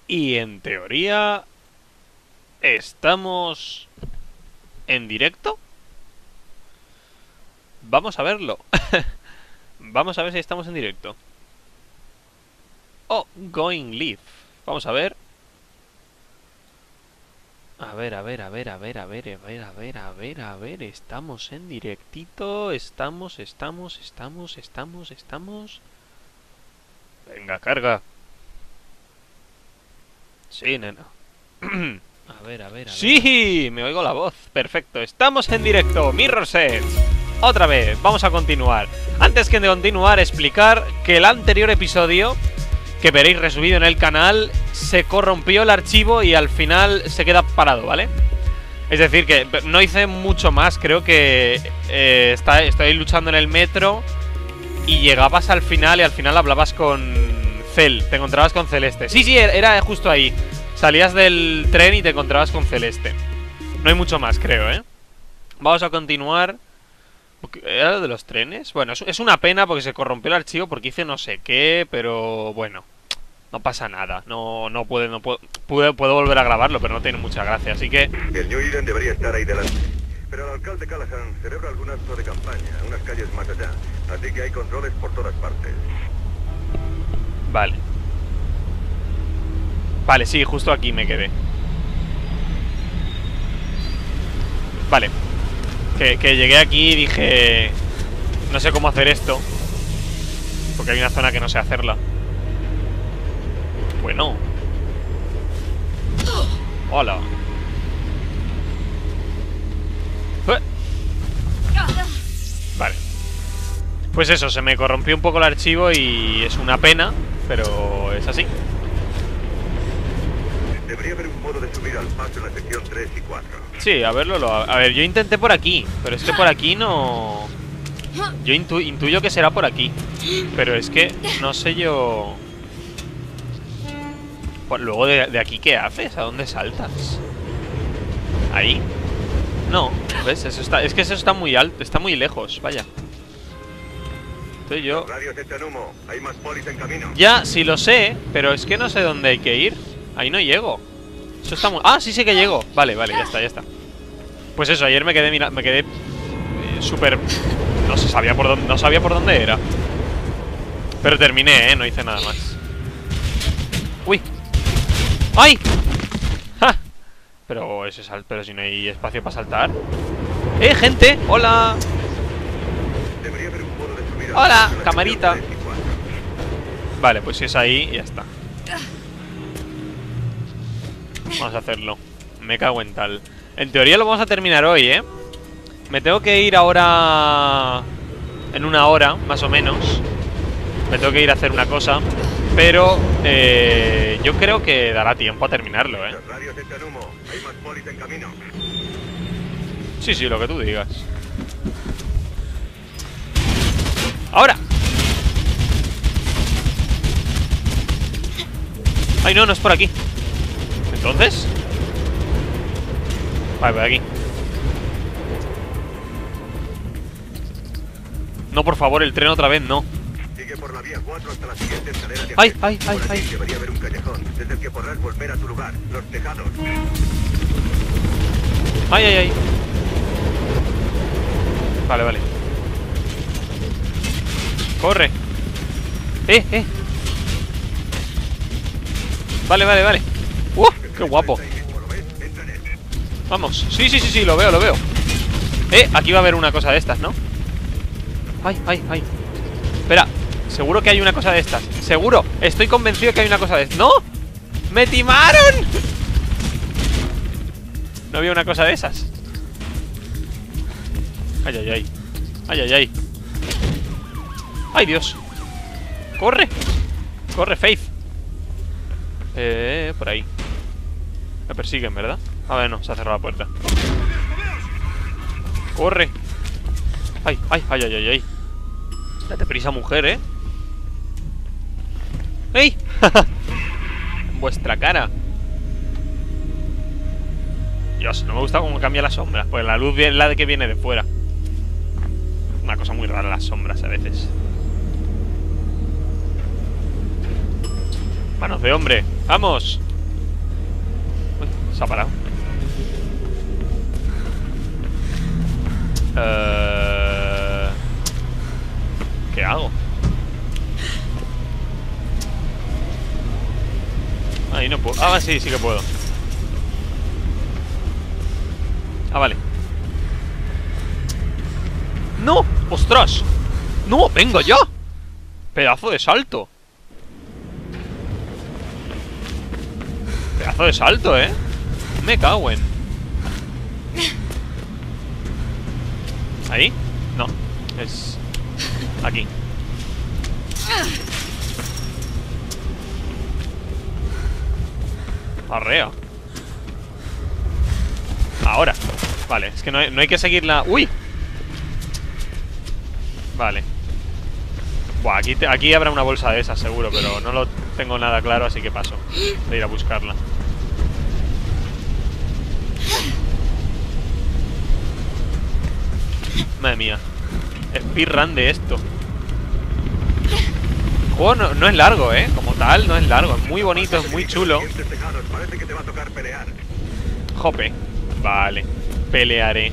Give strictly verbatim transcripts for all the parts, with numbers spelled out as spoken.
Y en teoría... ¿Estamos en directo? Vamos a verlo. Vamos a ver si estamos en directo. Oh, going live. Vamos a ver. A ver, a ver, a ver, a ver, a ver, a ver, a ver, a ver, a ver. Estamos en directito. Estamos, estamos, estamos, estamos, estamos. Venga, carga. Sí, nena. A ver, a ver, a ver. ¡Sí! Me oigo la voz. Perfecto. Estamos en directo. Mirror's Edge. Otra vez. Vamos a continuar. Antes que de continuar, explicar que el anterior episodio, que veréis resubido en el canal, se corrompió el archivo y al final se queda parado, ¿vale? Es decir, que no hice mucho más. Creo que eh, está, estoy luchando en el metro y llegabas al final y al final hablabas con Cel. Te encontrabas con Celeste. Sí, sí, era justo ahí. Salías del tren y te encontrabas con Celeste. No hay mucho más, creo, ¿eh? Vamos a continuar. ¿Era lo de los trenes? Bueno, es una pena porque se corrompió el archivo porque hice no sé qué, pero bueno, no pasa nada. No, no puedo, no puedo, puedo, puedo volver a grabarlo, pero no tiene mucha gracia, así que... El New Eden debería estar ahí delante. Pero el alcalde Callahan celebra algún acto de campaña, unas calles más allá. Así que hay controles por todas partes. Vale. Vale, sí, justo aquí me quedé. Vale. Que, que llegué aquí y dije... No sé cómo hacer esto, porque hay una zona que no sé hacerla. Bueno. Hola. ¡Eh! Vale. Pues eso, se me corrompió un poco el archivo y es una pena, pero es así. Debería haber un modo de subir al paso en la sección tres y cuatro. Sí, a verlo, lo, a ver, yo intenté por aquí, pero es que por aquí no... Yo intu, intuyo que será por aquí, pero es que no sé yo... Pues luego de, de aquí, ¿qué haces? ¿A dónde saltas? ¿Ahí? No, ¿ves? Eso está, es que eso está muy alto, está muy lejos, vaya. Estoy yo... Los radios echan humo, hay más polis en camino. Ya, sí lo sé, pero es que no sé dónde hay que ir. Ahí no llego. Eso está muy... Ah, sí, sí que llego. Vale, vale, ya está, ya está. Pues eso, ayer me quedé mira... Me quedé... Eh, súper... No se sabía por dónde... No sabía por dónde era. Pero terminé, ¿eh? No hice nada más. ¡Uy! ¡Ay! ¡Ja! Pero ese sal... Pero si no hay espacio para saltar. ¡Eh, gente! ¡Hola! Debería haber un modo de subir al ¡Hola! paso en la Camarita. sección tres y cuatro. Vale, pues si es ahí, ya está. Vamos a hacerlo. Me cago en tal. En teoría lo vamos a terminar hoy, ¿eh? Me tengo que ir ahora... En una hora, más o menos. Me tengo que ir a hacer una cosa. Pero... Eh, yo creo que dará tiempo a terminarlo, ¿eh? Los radios echan humo, hay más polis en camino. Sí, sí, lo que tú digas. ¡Ahora! ¡Ay, no! No es por aquí. ¿Entonces? Vale, por aquí. No, por favor, el tren otra vez, no. Sigue por la vía cuatro hasta la siguiente escalera de ¡Ay, acceso. ay, ay, Por aquí ay! debería haber un callejón, desde el que podrás volver a tu lugar, los tejados. ¡Ay, ay, ay! Vale, vale. ¡Corre! ¡Eh, eh! Vale, vale, vale. ¡Uh! ¡Qué guapo! ¿Lo ves? Entra en él. Vamos. Sí, sí, sí, sí, lo veo, lo veo. Eh, aquí va a haber una cosa de estas, ¿no? ¡Ay, ay, ay! Espera, seguro que hay una cosa de estas. Seguro, estoy convencido que hay una cosa de estas. ¡No! ¡Me timaron! No había una cosa de esas. Ay, ay, ay. Ay, ay, ay. ¡Ay, Dios! ¡Corre! ¡Corre, Faith! Eh, por ahí. Me persiguen, ¿verdad? A ver, no, se ha cerrado la puerta. ¡Corre! ¡Ay, ay, ay, ay, ay! ay. Date prisa, mujer, ¿eh? ¡Ey! En vuestra cara. Dios, no me gusta cómo cambia las sombras. Pues la luz es la de que viene de fuera. Una cosa muy rara las sombras a veces. Manos de hombre, ¡vamos! Se ha parado. Uh... ¿Qué hago? Ahí no puedo. Ah, sí, sí que puedo. Ah, vale. ¡No! ¡Ostras! ¡No! ¡Venga ya! Pedazo de salto. Pedazo de salto, ¿eh? Me cago en... ¿Ahí? No. Es... aquí. Arrea. Ahora. Vale, es que no hay, no hay que seguir la... ¡Uy! Vale. Buah, aquí, te, aquí habrá una bolsa de esas seguro, pero no lo tengo nada claro, así que paso de ir a buscarla. Madre mía. Speedrun de esto. El juego no, no es largo, ¿eh? Como tal, no es largo. Es muy bonito, es muy chulo. Jope. Vale. Pelearé.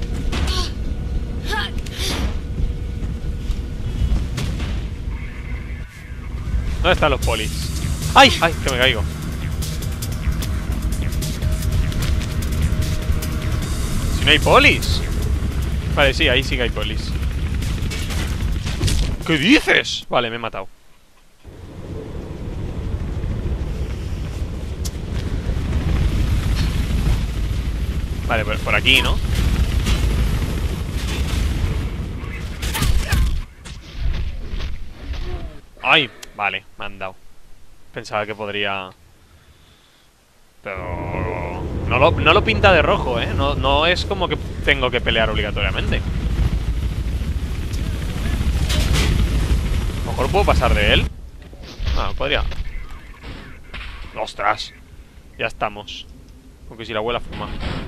¿Dónde están los polis? ¡Ay! ¡Ay! Que me caigo. Si no hay polis. Vale, sí, ahí sí que hay polis. ¿Qué dices? Vale, me he matado. Vale, por, por aquí, ¿no? ¡Ay! Vale, me han dado. Pensaba que podría... Pero... No lo, no lo pinta de rojo, ¿eh? No, no es como que tengo que pelear obligatoriamente. A lo mejor puedo pasar de él. Ah, podría... ¡Ostras! Ya estamos. Porque si la abuela fuma.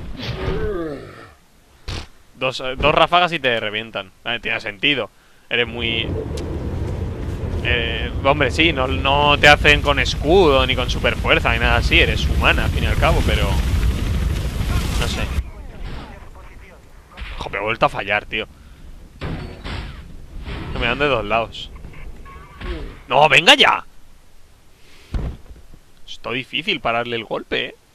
Dos, dos ráfagas y te revientan. Vale, tiene sentido. Eres muy... Eh, hombre, sí, no, no te hacen con escudo ni con super fuerza ni nada así. Eres humana, al fin y al cabo, pero... No sé. Joder, he vuelto a fallar, tío. Que me dan de dos lados. ¡No, venga ya! Está difícil pararle el golpe, ¿eh?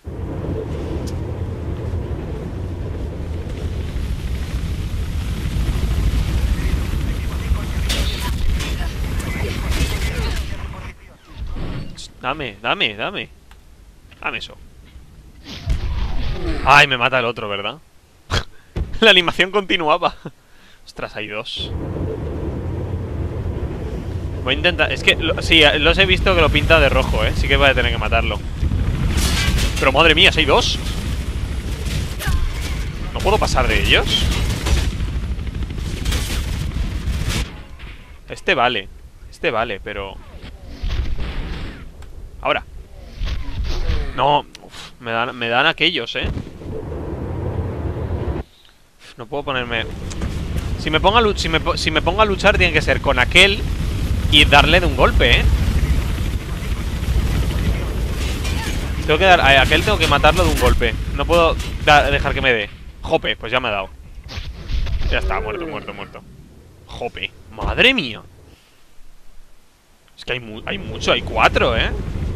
Dame, dame, dame. Dame eso. Ay, me mata el otro, ¿verdad? La animación continuaba. Ostras, hay dos. Voy a intentar... Es que, lo, sí, los he visto que lo pinta de rojo, ¿eh? Sí que voy a tener que matarlo. Pero madre mía, ¿hay dos? ¿No puedo pasar de ellos? Este vale. Este vale, pero... Ahora. No, uf, me dan, me dan aquellos, ¿eh? Uf, no puedo ponerme... Si me, pongo a si, me, si me pongo a luchar tiene que ser con aquel y darle de un golpe, ¿eh? Tengo que dar... A aquel tengo que matarlo de un golpe. No puedo da, dejar que me dé. Jope, pues ya me ha dado. Ya está, muerto, muerto, muerto. Jope, madre mía. Es que hay, mu hay mucho, hay cuatro, ¿eh?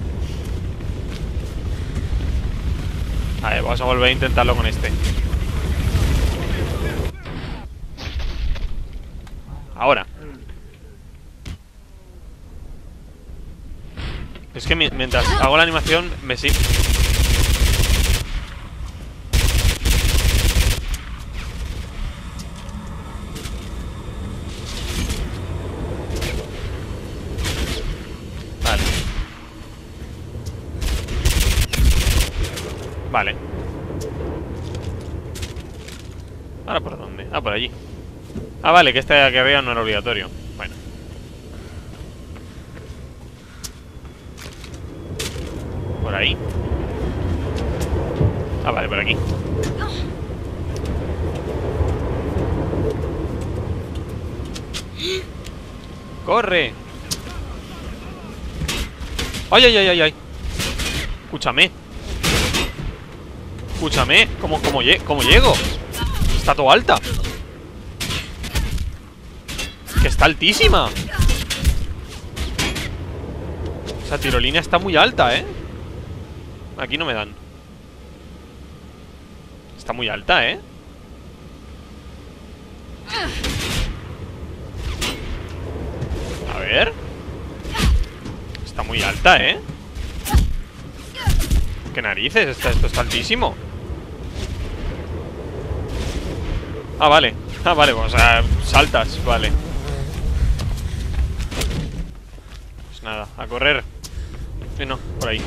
A ver, vamos a volver a intentarlo con este. Ahora. Es que mientras hago la animación me sigue. Vale. Vale. ¿Ahora por dónde? Ah, por allí. Ah, vale, que este de aquí arriba no era obligatorio. Bueno. Por ahí. Ah, vale, por aquí. ¡Corre! ¡Ay, ay, ay, ay, ay! Escúchame. escúchame. ¿Cómo, cómo, lle cómo llego? Está todo alta. Que está altísima. Esa tirolina está muy alta, ¿eh? Aquí no me dan. Está muy alta, ¿eh? A ver. Está muy alta, ¿eh? ¿Qué narices? Esto, esto está altísimo. Ah, vale. Ah, vale, o sea, saltas, vale. Pues nada, a correr. Sí, no, por ahí.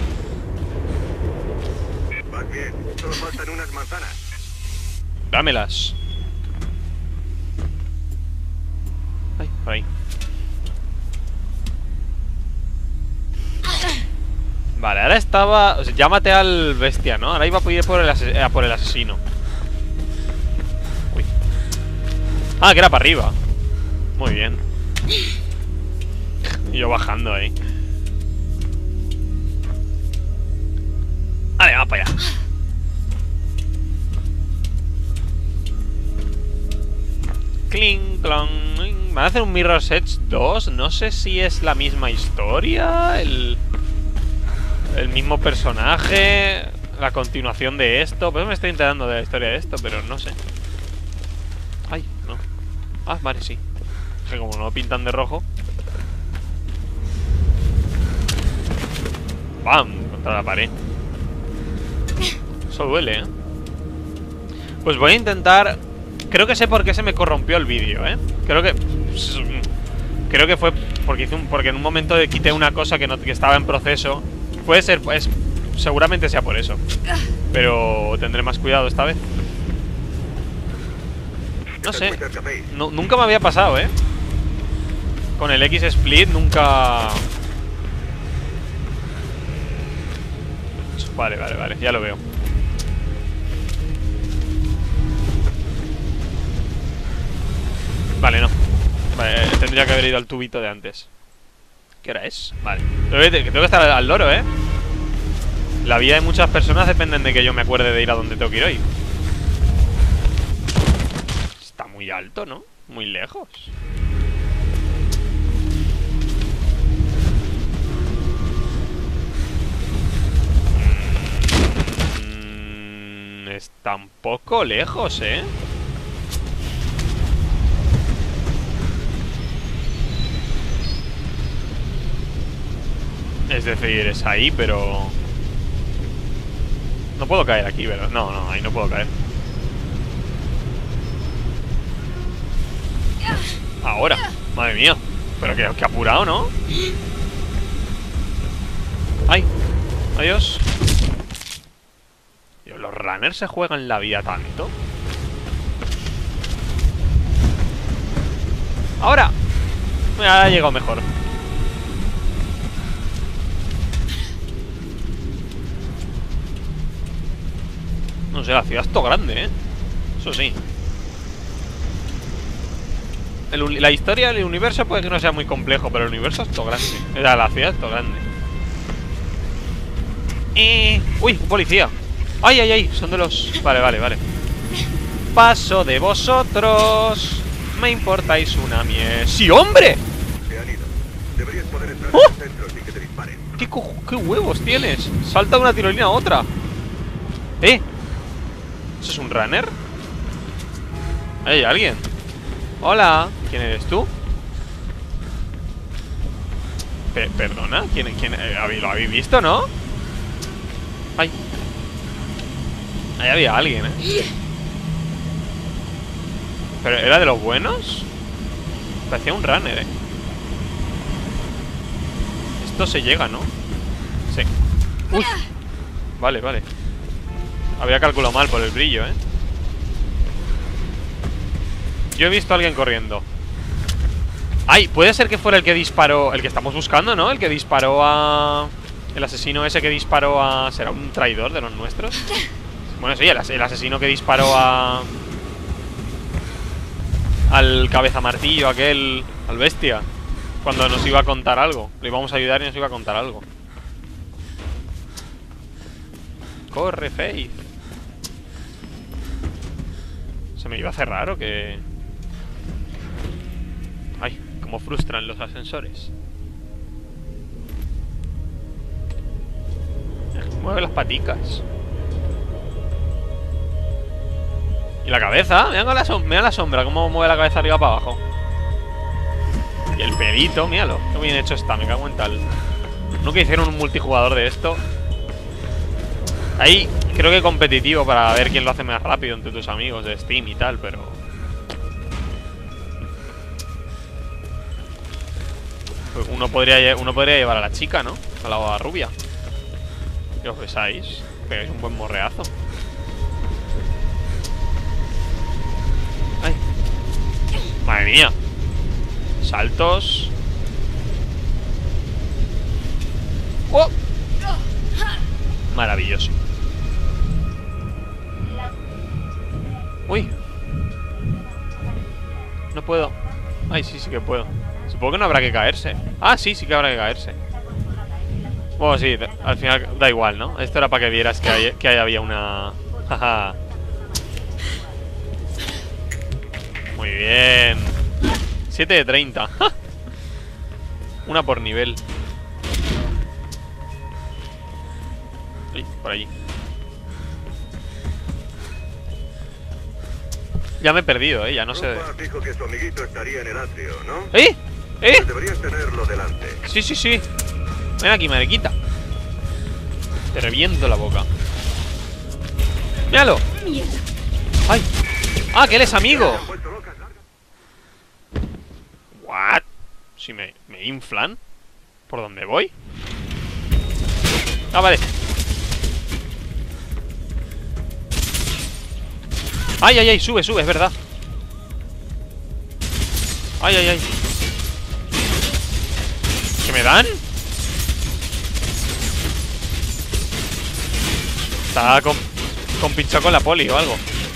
Vas bien, solo faltan unas manzanas. Dámelas. Ay, por ahí. Vale, ahora estaba... O sea, llámate al bestia, ¿no? Ahora iba a ir por el, ase eh, por el asesino. Uy. Ah, que era para arriba. Muy bien. Y yo bajando ahí. Vale, vamos para allá. Cling, clong. Van a hacer un Mirror's Edge dos. No sé si es la misma historia. El... El mismo personaje. La continuación de esto. Pues me estoy enterando de la historia de esto, pero no sé. Ay, no. Ah, vale, sí. Que como no lo pintan de rojo. ¡Bam! Contra la pared. Eso duele, ¿eh? Pues voy a intentar... Creo que sé por qué se me corrompió el vídeo, ¿eh? Creo que... Creo que fue porque hice un... Porque en un momento de quité una cosa que, no... que estaba en proceso. Puede ser... Es... Seguramente sea por eso. Pero tendré más cuidado esta vez. No sé. No, nunca me había pasado, ¿eh? Con el X-Split nunca... Vale, vale, vale. Ya lo veo. Vale, no. Vale, tendría que haber ido al tubito de antes. ¿Qué hora es? Vale. Tengo que, tengo que estar al loro, ¿eh? La vida de muchas personas dependen de que yo me acuerde de ir a donde tengo que ir hoy. Está muy alto, ¿no? Muy lejos. Mm, está un poco lejos, ¿eh? Es decir, es ahí, pero... No puedo caer aquí, ¿verdad? No, no, ahí no puedo caer. Ahora, madre mía. Pero que, que apurado, ¿no? Ay, adiós. Tío, los runners se juegan la vida tanto. Ahora. Mira, ha llegado mejor. No sé, la ciudad es todo grande, ¿eh? Eso sí. El, la historia del universo puede que no sea muy complejo, pero el universo es todo grande. La, la ciudad es todo grande. Eh... Uy, un policía. Ay, ay, ay, son de los... Vale, vale, vale. Paso de vosotros. Me importáis una miel. ¡Sí, hombre! Se han ido. Deberías poder entrar ¡Oh! en el centro sin que te disparen. ¿Qué, ¿Qué huevos tienes? Salta de una tirolina a otra. ¿Eh? ¿Eso es un runner? ¿Hay alguien? Hola, ¿quién eres tú? Pe ¿Perdona? ¿Quién, quién, eh, ¿Lo habéis visto, no? Ay. Ahí había alguien, ¿eh? ¿Pero era de los buenos? Parecía un runner, ¿eh? Esto se llega, ¿no? Sí. Uy. Vale, vale. Había calculado mal por el brillo, ¿eh? Yo he visto a alguien corriendo. ¡Ay! Puede ser que fuera el que disparó... El que estamos buscando, ¿no? El que disparó a... El asesino ese que disparó a... ¿Será un traidor de los nuestros? Bueno, sí, el, as el asesino que disparó a... Al cabeza martillo, aquel... Al bestia. Cuando nos iba a contar algo. Le íbamos a ayudar y nos iba a contar algo. Corre, Faith. ¿Se me iba a cerrar o qué? Ay, cómo frustran los ascensores. Mueve las paticas. Y la cabeza, mira la, som mira la sombra, cómo mueve la cabeza arriba para abajo. Y el pelito, míralo. Qué bien hecho está, me cago en tal. Nunca hicieron un multijugador de esto. Ahí creo que competitivo para ver quién lo hace más rápido entre tus amigos de Steam y tal, pero... Uno podría, uno podría llevar a la chica, ¿no? A la rubia. ¿Qué os besáis? Pegáis un buen morreazo. Ay. Madre mía. Saltos. ¡Oh! Maravilloso. Uy. No puedo. Ay, sí, sí que puedo. Supongo que no habrá que caerse. Ah, sí, sí que habrá que caerse. Bueno, sí, al final da igual, ¿no? Esto era para que vieras que, hay, que ahí había una... Jaja. Muy bien. siete de treinta. Una por nivel. Uy, por allí. Ya me he perdido, eh, ya no sé. Dijo que su amiguito estaría en el atrio, ¿no? ¿Eh? ¿Eh? Deberías tenerlo delante. Sí, sí, sí. Ven aquí, mariquita. Te reviento la boca. ¡Míralo! ¡Ay! ¡Ah, que él es amigo! ¿What? Si me, me inflan. ¿Por dónde voy? Ah, vale. ¡Ay, ay, ay! Sube, sube, es verdad. ¡Ay, ay, ay! ¿Qué me dan? Está con, con pinchado con la poli o algo.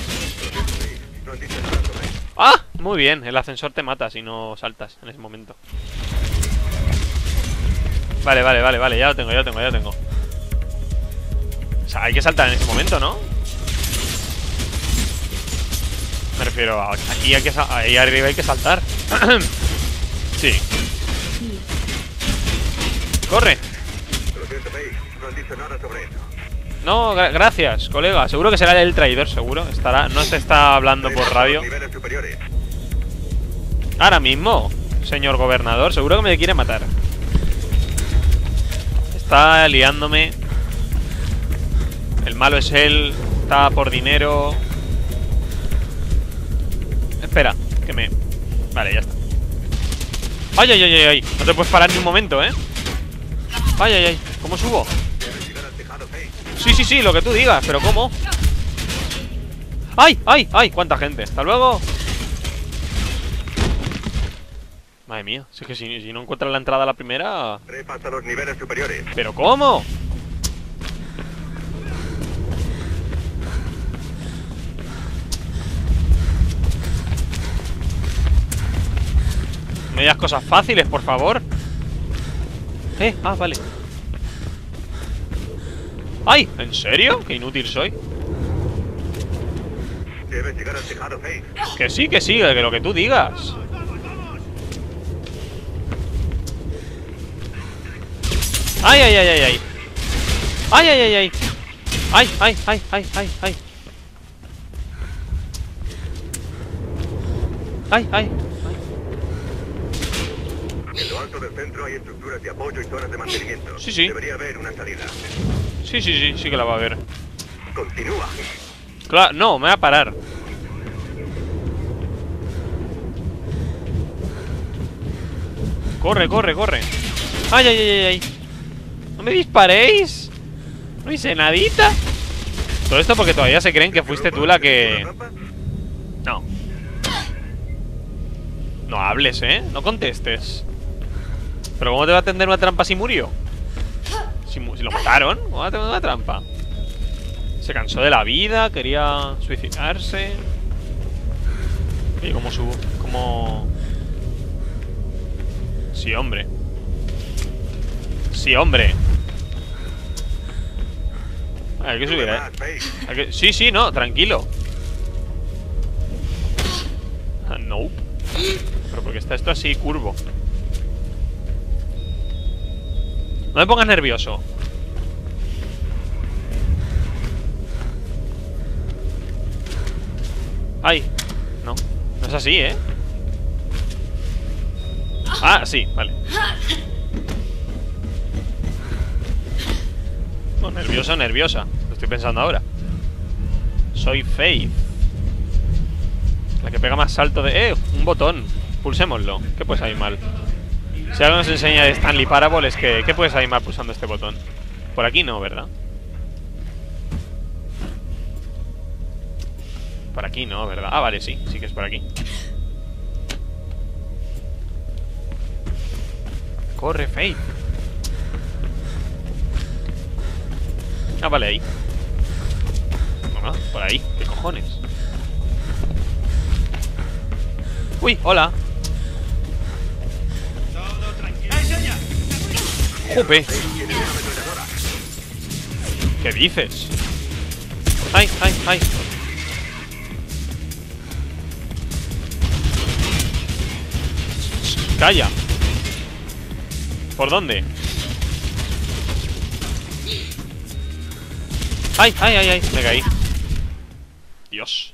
¡Ah! Muy bien, el ascensor te mata si no saltas en ese momento. Vale, vale, vale, vale, ya lo tengo, ya lo tengo, ya lo tengo. O sea, hay que saltar en ese momento, ¿no? Me refiero a aquí hay que ahí arriba hay que saltar. Sí. Corre. No, gra gracias, colega. Seguro que será el traidor, seguro. Estará, no se está hablando por radio. Ahora mismo, señor gobernador, seguro que me quiere matar. Está liándome. El malo es él. Está por dinero. Espera, que me... Vale, ya está. Ay, ay, ay, ay, ay. No te puedes parar ni un momento, ¿eh? Ay, ay, ay. ¿Cómo subo? Sí, sí, sí, lo que tú digas, pero ¿cómo? ¡Ay, ay, ay! ¡Cuánta gente! ¡Hasta luego! Madre mía, si es que si, si no encuentras la entrada a la primera... Repasa los niveles superiores. ¿Pero cómo? No me digas cosas fáciles, por favor. Eh, ah, vale. ¡Ay! ¿En serio? ¡Qué inútil soy! Debes llegar al tejado, Faith. Que sí, que sí, que lo que tú digas. ¡Ay, ay, ay, ay, ay! ¡Ay, ay, ay, ay! ¡Ay, ay, ay, ay, ay, ay! ¡Ay, ay! En lo alto del centro hay estructuras de apoyo y zonas de mantenimiento. Sí, sí. Debería haber una salida. Sí, sí, sí, sí que la va a ver. Continúa. Claro, no, me va a parar. Corre, corre, corre. ¡Ay, ay, ay, ay, ay! ¡No me disparéis! No hice nadita. Todo esto porque todavía se creen que fuiste tú la que... No. No hables, ¿eh? No contestes. ¿Pero cómo te va a tender una trampa si murió? Si, si lo mataron, ¿cómo va a tender una trampa? Se cansó de la vida, quería suicidarse. ¿Y cómo subo? ¿Cómo...? Sí, hombre. Sí, hombre. Hay que subir, ¿eh? Hay que... Sí, sí, no, tranquilo. No. Pero porque está esto así, curvo. No me pongas nervioso. Ay, no. No es así, ¿eh? Ah, sí, vale. No, nervioso, nerviosa. Lo estoy pensando ahora. Soy Faith. La que pega más salto de... ¡Eh! Un botón. Pulsémoslo. ¿Qué puede salir mal? Si algo nos enseña de Stanley Parable es que... ¿Qué puede salir mal pulsando este botón? Por aquí no, ¿verdad? Por aquí no, ¿verdad? Ah, vale, sí. Sí que es por aquí. Corre, Faith. Ah, vale, ahí. No, no, por ahí. ¿Qué cojones? Uy, hola. ¡Jope! ¿Qué dices? ¡Ay, ay, ay! ¡Calla! ¿Por dónde? ¡Ay, ay, ay, ay! Me caí. Dios.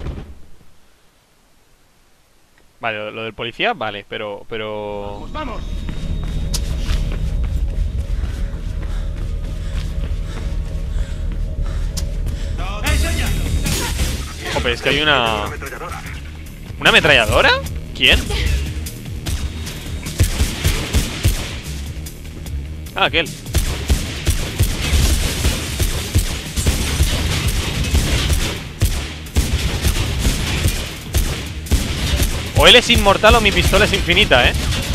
Vale, lo, lo del policía, vale, pero... pero... ¡Vamos, vamos! Jope, es que hay una... ¿Una ametralladora? ¿Quién? Ah, aquel. O él es inmortal o mi pistola es infinita, ¿eh?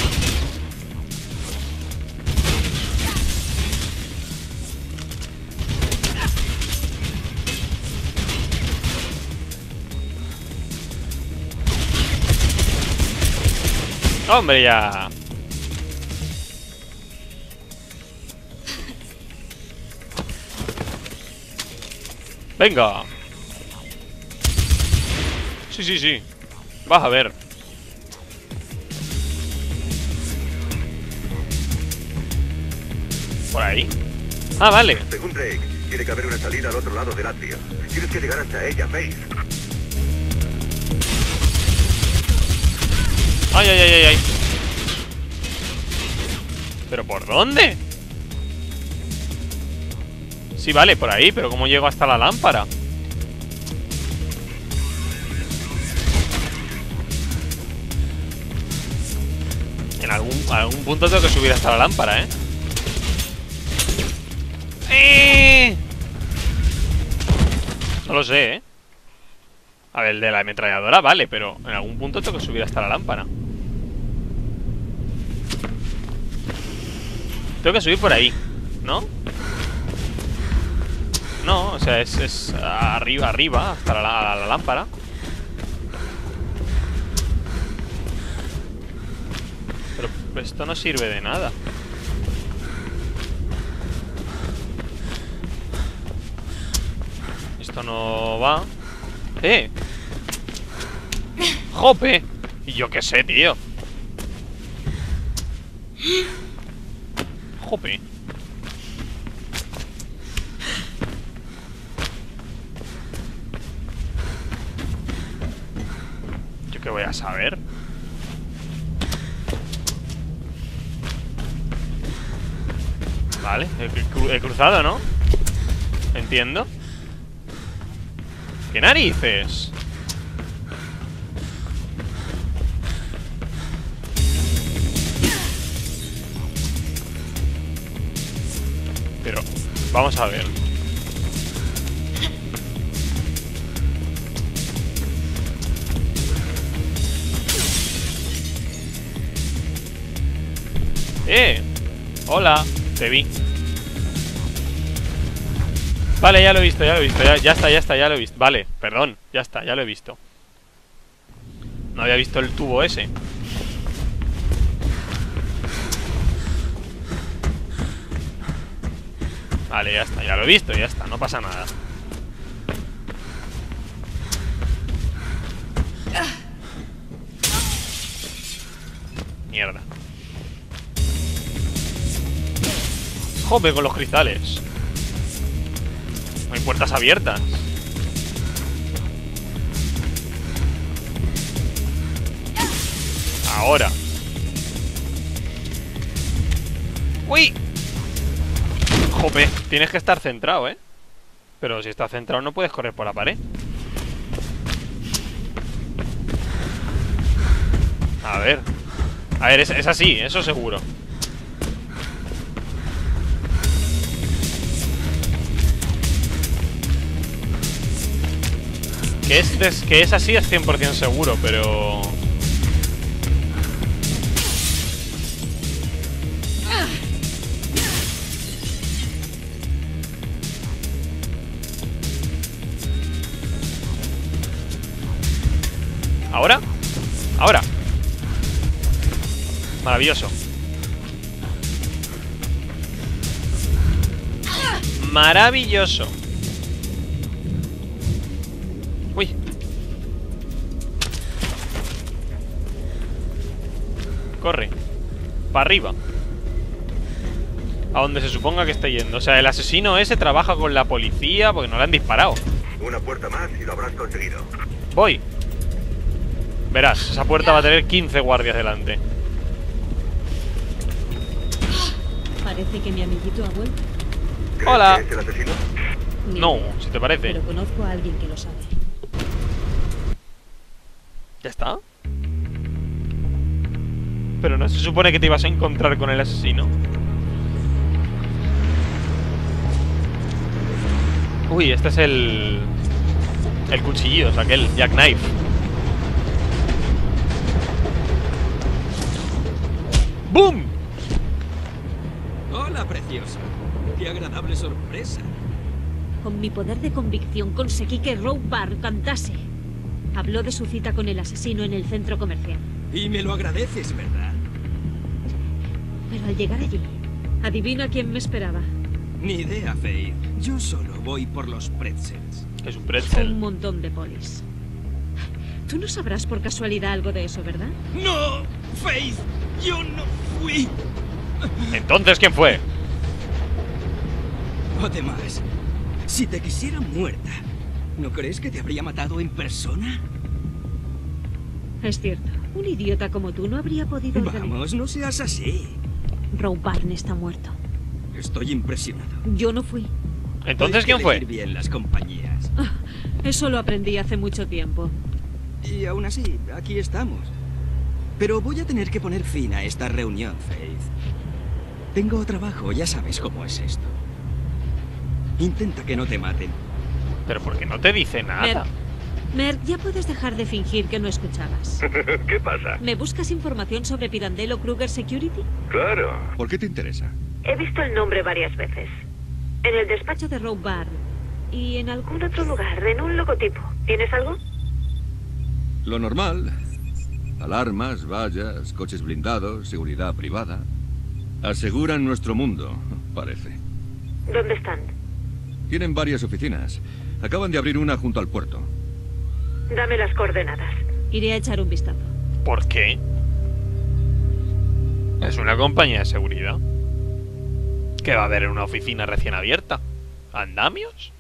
¡Hombre, ya! ¡Venga! Sí, sí, sí. Vas a ver. ¿Por ahí? Ah, vale. Según Drake, tiene que haber una salida al otro lado del atrio. Tienes que llegar hasta ella, Faith. Ay, ay, ay, ay, ay. ¿Pero por dónde? Sí, vale, por ahí, pero ¿cómo llego hasta la lámpara? En algún, algún punto tengo que subir hasta la lámpara, ¿eh? ¡Eh! No lo sé, ¿eh? A ver, el de la ametralladora vale, pero en algún punto tengo que subir hasta la lámpara. Tengo que subir por ahí, ¿no? No, o sea, es, es arriba, arriba, hasta la, la, la lámpara. Pero esto no sirve de nada. Esto no va. ¡Eh! ¡Jope! Y yo qué sé, tío. Jope. ¿Yo qué voy a saber? Vale, he, cru he cruzado, ¿no? Entiendo. ¿Qué narices? Pero, vamos a ver. ¡Eh! Hola, te vi. Vale, ya lo he visto, ya lo he visto, ya, ya está, ya está, ya lo he visto. Vale, perdón, ya está, ya lo he visto. No había visto el tubo ese. Vale, ya está, ya lo he visto, ya está, no pasa nada. Mierda. Joder, con los cristales. No hay puertas abiertas. Ahora. ¡Uy! Jope, tienes que estar centrado, ¿eh? Pero si estás centrado no puedes correr por la pared. A ver. A ver, es, es así, eso seguro. Que es, es, que es así es cien por cien seguro, pero... ¿Ahora? Ahora. Maravilloso. Maravilloso. Uy. Corre. Para arriba. A donde se suponga que esté yendo. O sea, el asesino ese trabaja con la policía porque no le han disparado. Una puerta más y lo habrás conseguido. Voy. Verás, esa puerta va a tener quince guardias delante. Parece que mi amiguito ha vuelto. ¿Crees Hola. que es el asesino? Ni No, idea, si te parece. pero conozco a alguien que lo sabe. ¿Ya está? Pero no se supone que te ibas a encontrar con el asesino. Uy, este es el... El cuchillo, es aquel jackknife. ¡Boom! Hola, preciosa. Qué agradable sorpresa. Con mi poder de convicción conseguí que Rogue Bar cantase. Habló de su cita con el asesino en el centro comercial. Y me lo agradeces, ¿verdad? Pero al llegar allí, adivina quién me esperaba. Ni idea, Faith. Yo solo voy por los pretzels. Es un Un pretzel. montón de polis. Tú no sabrás por casualidad algo de eso, ¿verdad? ¡No! Faith, yo no fui. Entonces, ¿quién fue? Además, si te quisiera muerta, ¿no crees que te habría matado en persona? Es cierto. Un idiota como tú no habría podido... organizar- Vamos, no seas así. Rogue Barn está muerto. Estoy impresionado. Yo no fui. Entonces, Hay que ¿quién fue? elegir bien las compañías. Ah, eso lo aprendí hace mucho tiempo. Y aún así, aquí estamos. Pero voy a tener que poner fin a esta reunión, Faith. Tengo trabajo, ya sabes cómo es esto. Intenta que no te maten. Pero ¿por qué no te dice nada? Merck, Merck, ya puedes dejar de fingir que no escuchabas. ¿Qué pasa? ¿Me buscas información sobre Pirandello Kruger Security? Claro. ¿Por qué te interesa? He visto el nombre varias veces. En el despacho de Rogue Barn. Y en algún otro lugar, en un logotipo. ¿Tienes algo? Lo normal. Alarmas, vallas, coches blindados, seguridad privada. Aseguran nuestro mundo, parece. ¿Dónde están? Tienen varias oficinas. Acaban de abrir una junto al puerto. Dame las coordenadas. Iré a echar un vistazo. ¿Por qué? Es una compañía de seguridad. ¿Qué va a haber en una oficina recién abierta? ¿Andamios?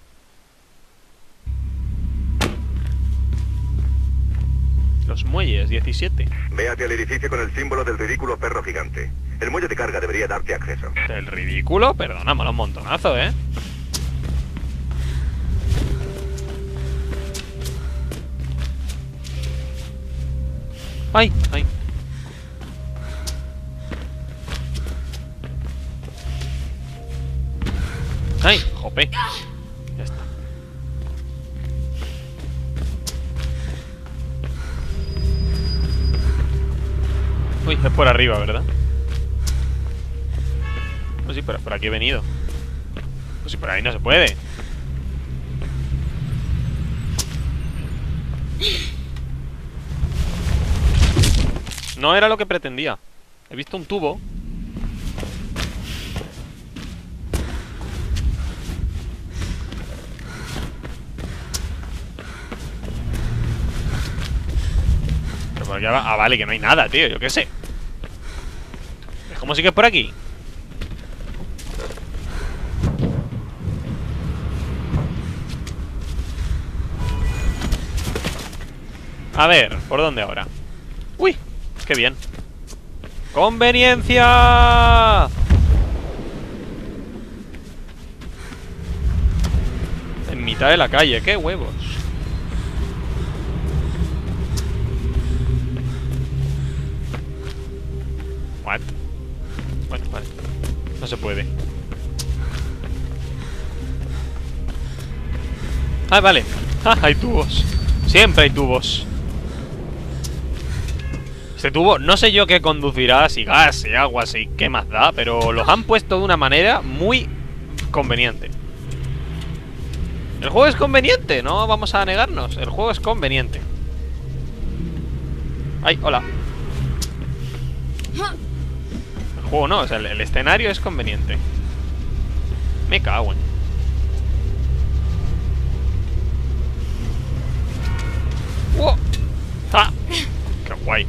Los muelles, diecisiete. Ve hacia el edificio con el símbolo del ridículo perro gigante. El muelle de carga debería darte acceso. El ridículo, perdona, mola un montonazo, ¿eh? ¡Ay! ¡Ay! ¡Ay! ¡Jope! Ya está. Uy, es por arriba, ¿verdad? Pues sí, pero por aquí he venido. Pues sí, por ahí no se puede. No era lo que pretendía. He visto un tubo. Pero por aquí va... Ah, vale, que no hay nada, tío. Yo qué sé. ¿Cómo sigues por aquí? A ver, ¿por dónde ahora? ¡Uy! ¡Qué bien! ¡Conveniencia! En mitad de la calle, ¡qué huevos! What? Bueno, vale. No se puede. Ah, vale. Ah, hay tubos. Siempre hay tubos. Este tubo, no sé yo qué conducirá, si gas, si agua, si qué más da, pero los han puesto de una manera muy conveniente. El juego es conveniente, no vamos a negarnos. El juego es conveniente. Ay, hola. El juego no, o sea, el, el escenario es conveniente. Me cago en. ¡Wow! ¡Ah! ¡Qué guay!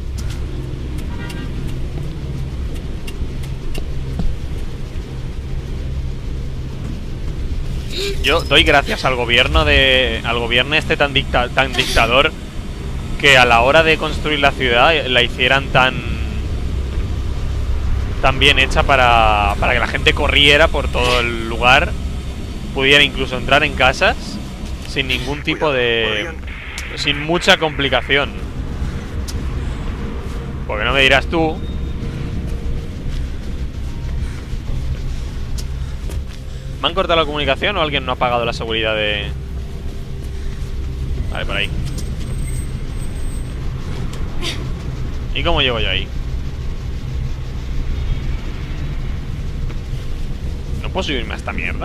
Yo doy gracias al gobierno de... Al gobierno este tan, dicta, tan dictador, que a la hora de construir la ciudad la hicieran tan... tan bien hecha para, para que la gente corriera por todo el lugar, pudiera incluso entrar en casas sin ningún tipo de... sin mucha complicación. Porque no me dirás tú... ¿Me han cortado la comunicación o alguien no ha pagado la seguridad de...? Vale, por ahí. ¿Y cómo llego yo ahí? ¿No puedo subirme a esta mierda?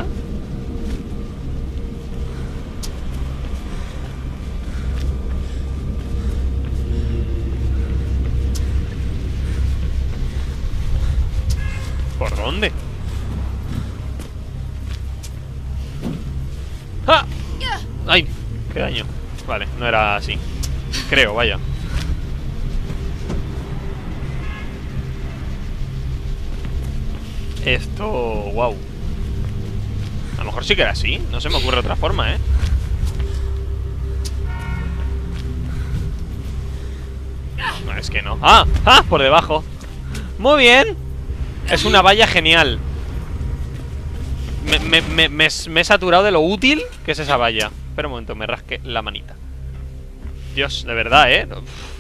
¿Por dónde? ¡Ah! ¡Ay! ¡Qué daño! Vale, no era así. Creo, vaya. Esto... wow. A lo mejor sí que era así. No se me ocurre otra forma, ¿eh? No, es que no. ¡Ah! ¡Ah! Por debajo. Muy bien. Es una valla genial. Me, me, me, me, me he saturado de lo útil que es esa valla. Espera un momento, me rasque la manita. Dios, de verdad, ¿eh?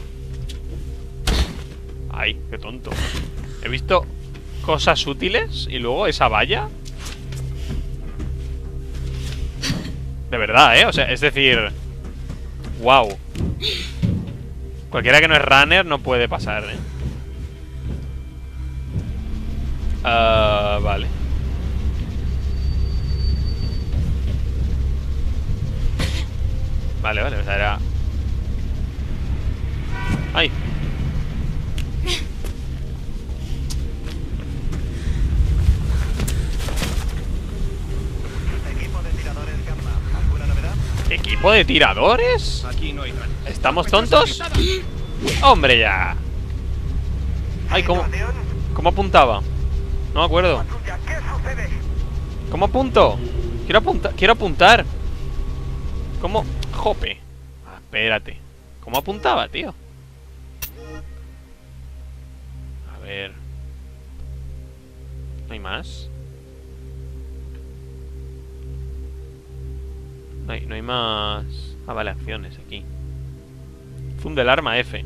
Ay, qué tonto. He visto cosas útiles y luego esa valla. De verdad, ¿eh? O sea, es decir... wow. Cualquiera que no es runner no puede pasar, ¿eh? Uh, vale. Vale, vale, o sea, era... ¡Ay! Equipo de tiradores Gamma. ¿Alguna novedad? ¿Equipo de tiradores? Aquí no hay nada. ¿Estamos tontos? ¡Hombre, ya! ¡Ay, cómo! ¿Cómo apuntaba? No me acuerdo. ¿Qué sucede? ¿Cómo apunto? Quiero apuntar, quiero apuntar. ¿Cómo? Jope. Ah, espérate. ¿Cómo apuntaba, tío? A ver. ¿No hay más? No hay, no hay más... Ah, vale, acciones aquí. Funde el arma F.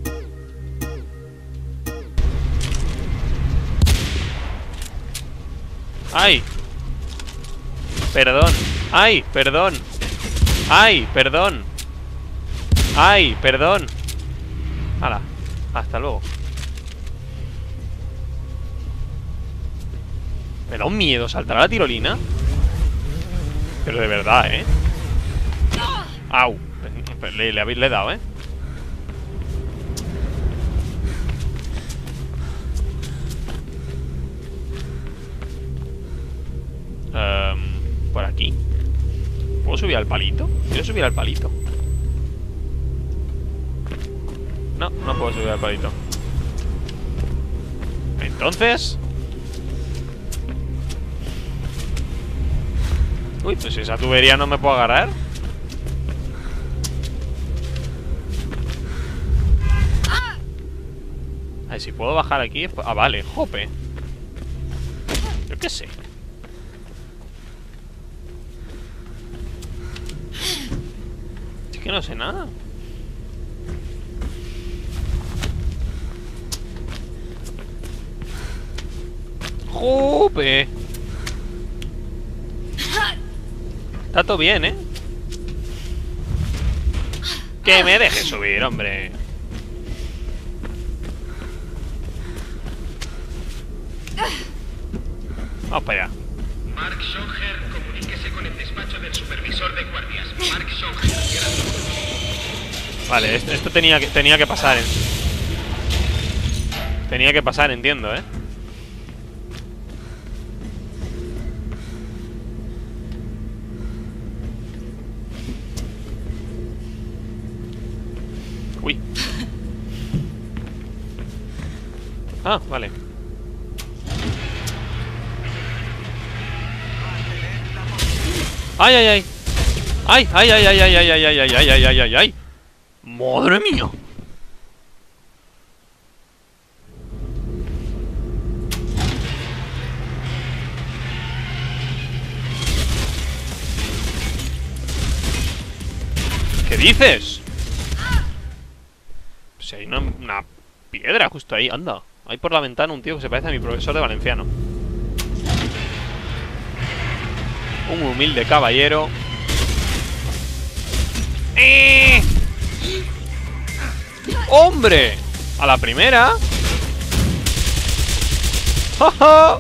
¡Ay! Perdón. ¡Ay! Perdón. ¡Ay! Perdón. ¡Ay! Perdón. ¡Hala! Hasta luego. Me da un miedo saltar a la tirolina. Pero de verdad, ¿eh? ¡Au! Le, le habéis le dado, ¿eh? Um, por aquí. ¿Puedo subir al palito? Quiero subir al palito. No, no puedo subir al palito. Entonces... Uy, pues esa tubería no me puedo agarrar. A ver si puedo bajar aquí. Ah, vale, jope. Yo qué sé. Es que no sé nada. ¡Jope! Está todo bien, ¿eh? Que me deje subir, hombre. Vamos para allá. Mark Schonger, comuníquese con el despacho del supervisor de guardias. Mark Schonger, vale, esto, esto tenía, que, tenía que pasar, ¿eh? Tenía que pasar, entiendo, ¿eh? Uy. Ah, vale. Ay, ay, ay. Ay, ay, ay, ay, ay, ay, ay, ay, ay, ay, ay, ay, ay, ay. Madre mía. ¿Qué dices? Si hay una, una piedra justo ahí, anda. Hay por la ventana un tío que se parece a mi profesor de valenciano. Un humilde caballero. ¡Eh! ¡Hombre! A la primera. ¡Ja, ja!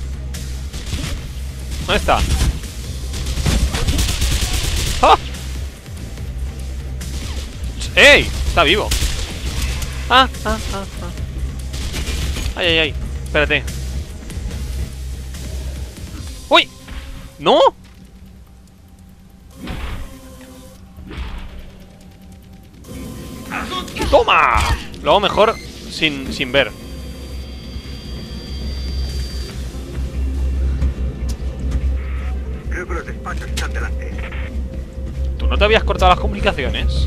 ¿Dónde está? ¡Ja! ¡Ey! Está vivo. Ah, ah, ah, ah. Ay, ay, ay. Espérate. ¡Uy! ¡No! ¡Toma! Luego mejor sin, sin ver. Creo que los despachos están delante. ¿Tú no te habías cortado las comunicaciones?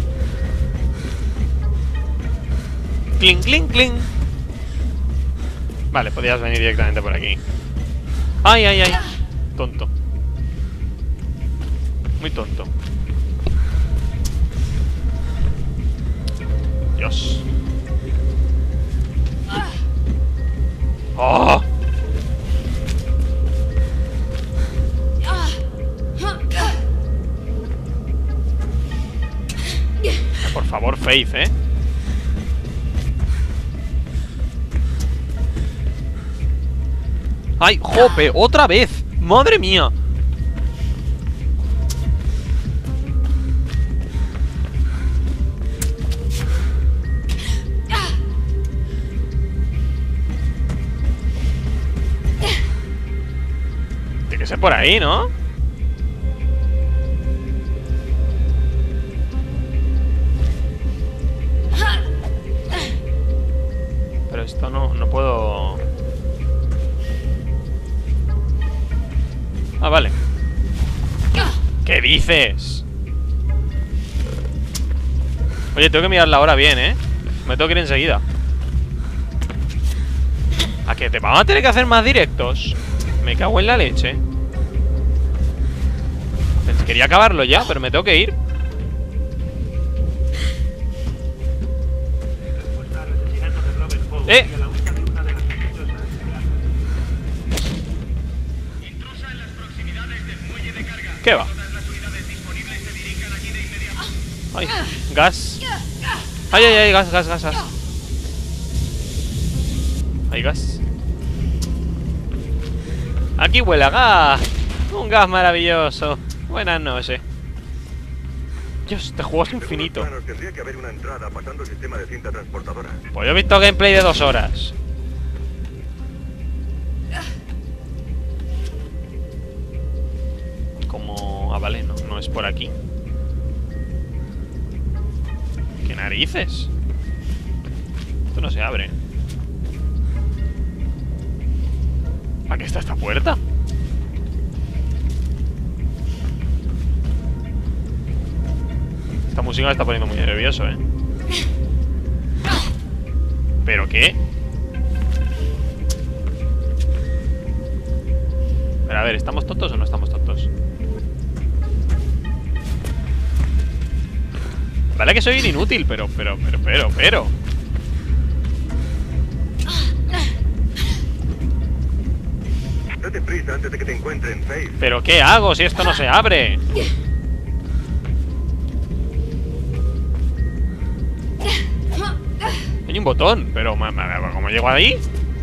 Cling, cling, cling. Vale, podías venir directamente por aquí. Ay, ay, ay. Tonto. Muy tonto. Dios. ¡Oh! Por favor, Faith, ¿eh? ¡Ay, jope! ¡Otra vez! ¡Madre mía! Tiene que ser por ahí, ¿no? Pero esto no, no puedo... Ah, vale. ¿Qué dices? Oye, tengo que mirar la hora bien, ¿eh? Me tengo que ir enseguida. ¿A qué te vamos a tener que hacer más directos? Me cago en la leche. Quería acabarlo ya, pero me tengo que ir. ¡Eh! ¿Qué va? Ay, gas. Ay, ay, ay, gas, gas, gas, gas. Hay gas. Aquí huele a gas. Un gas maravilloso. Buenas noches. Dios, este juego es infinito. Tendría que haber una entrada pasando el sistema de cinta transportadora. Pues yo he visto gameplay de dos horas. Como... Ah, vale, no, no es por aquí. ¿Qué narices? Esto no se abre. ¿Para qué está esta puerta? música me está poniendo muy nervioso, ¿eh? ¿Pero qué? Pero a ver, ¿estamos tontos o no estamos tontos? Vale que soy inútil, pero, pero, pero, pero, pero Date prisa antes de que te encuentren, Faith. ¿Pero qué hago si esto no se abre? Hay un botón, pero ¿cómo llego ahí?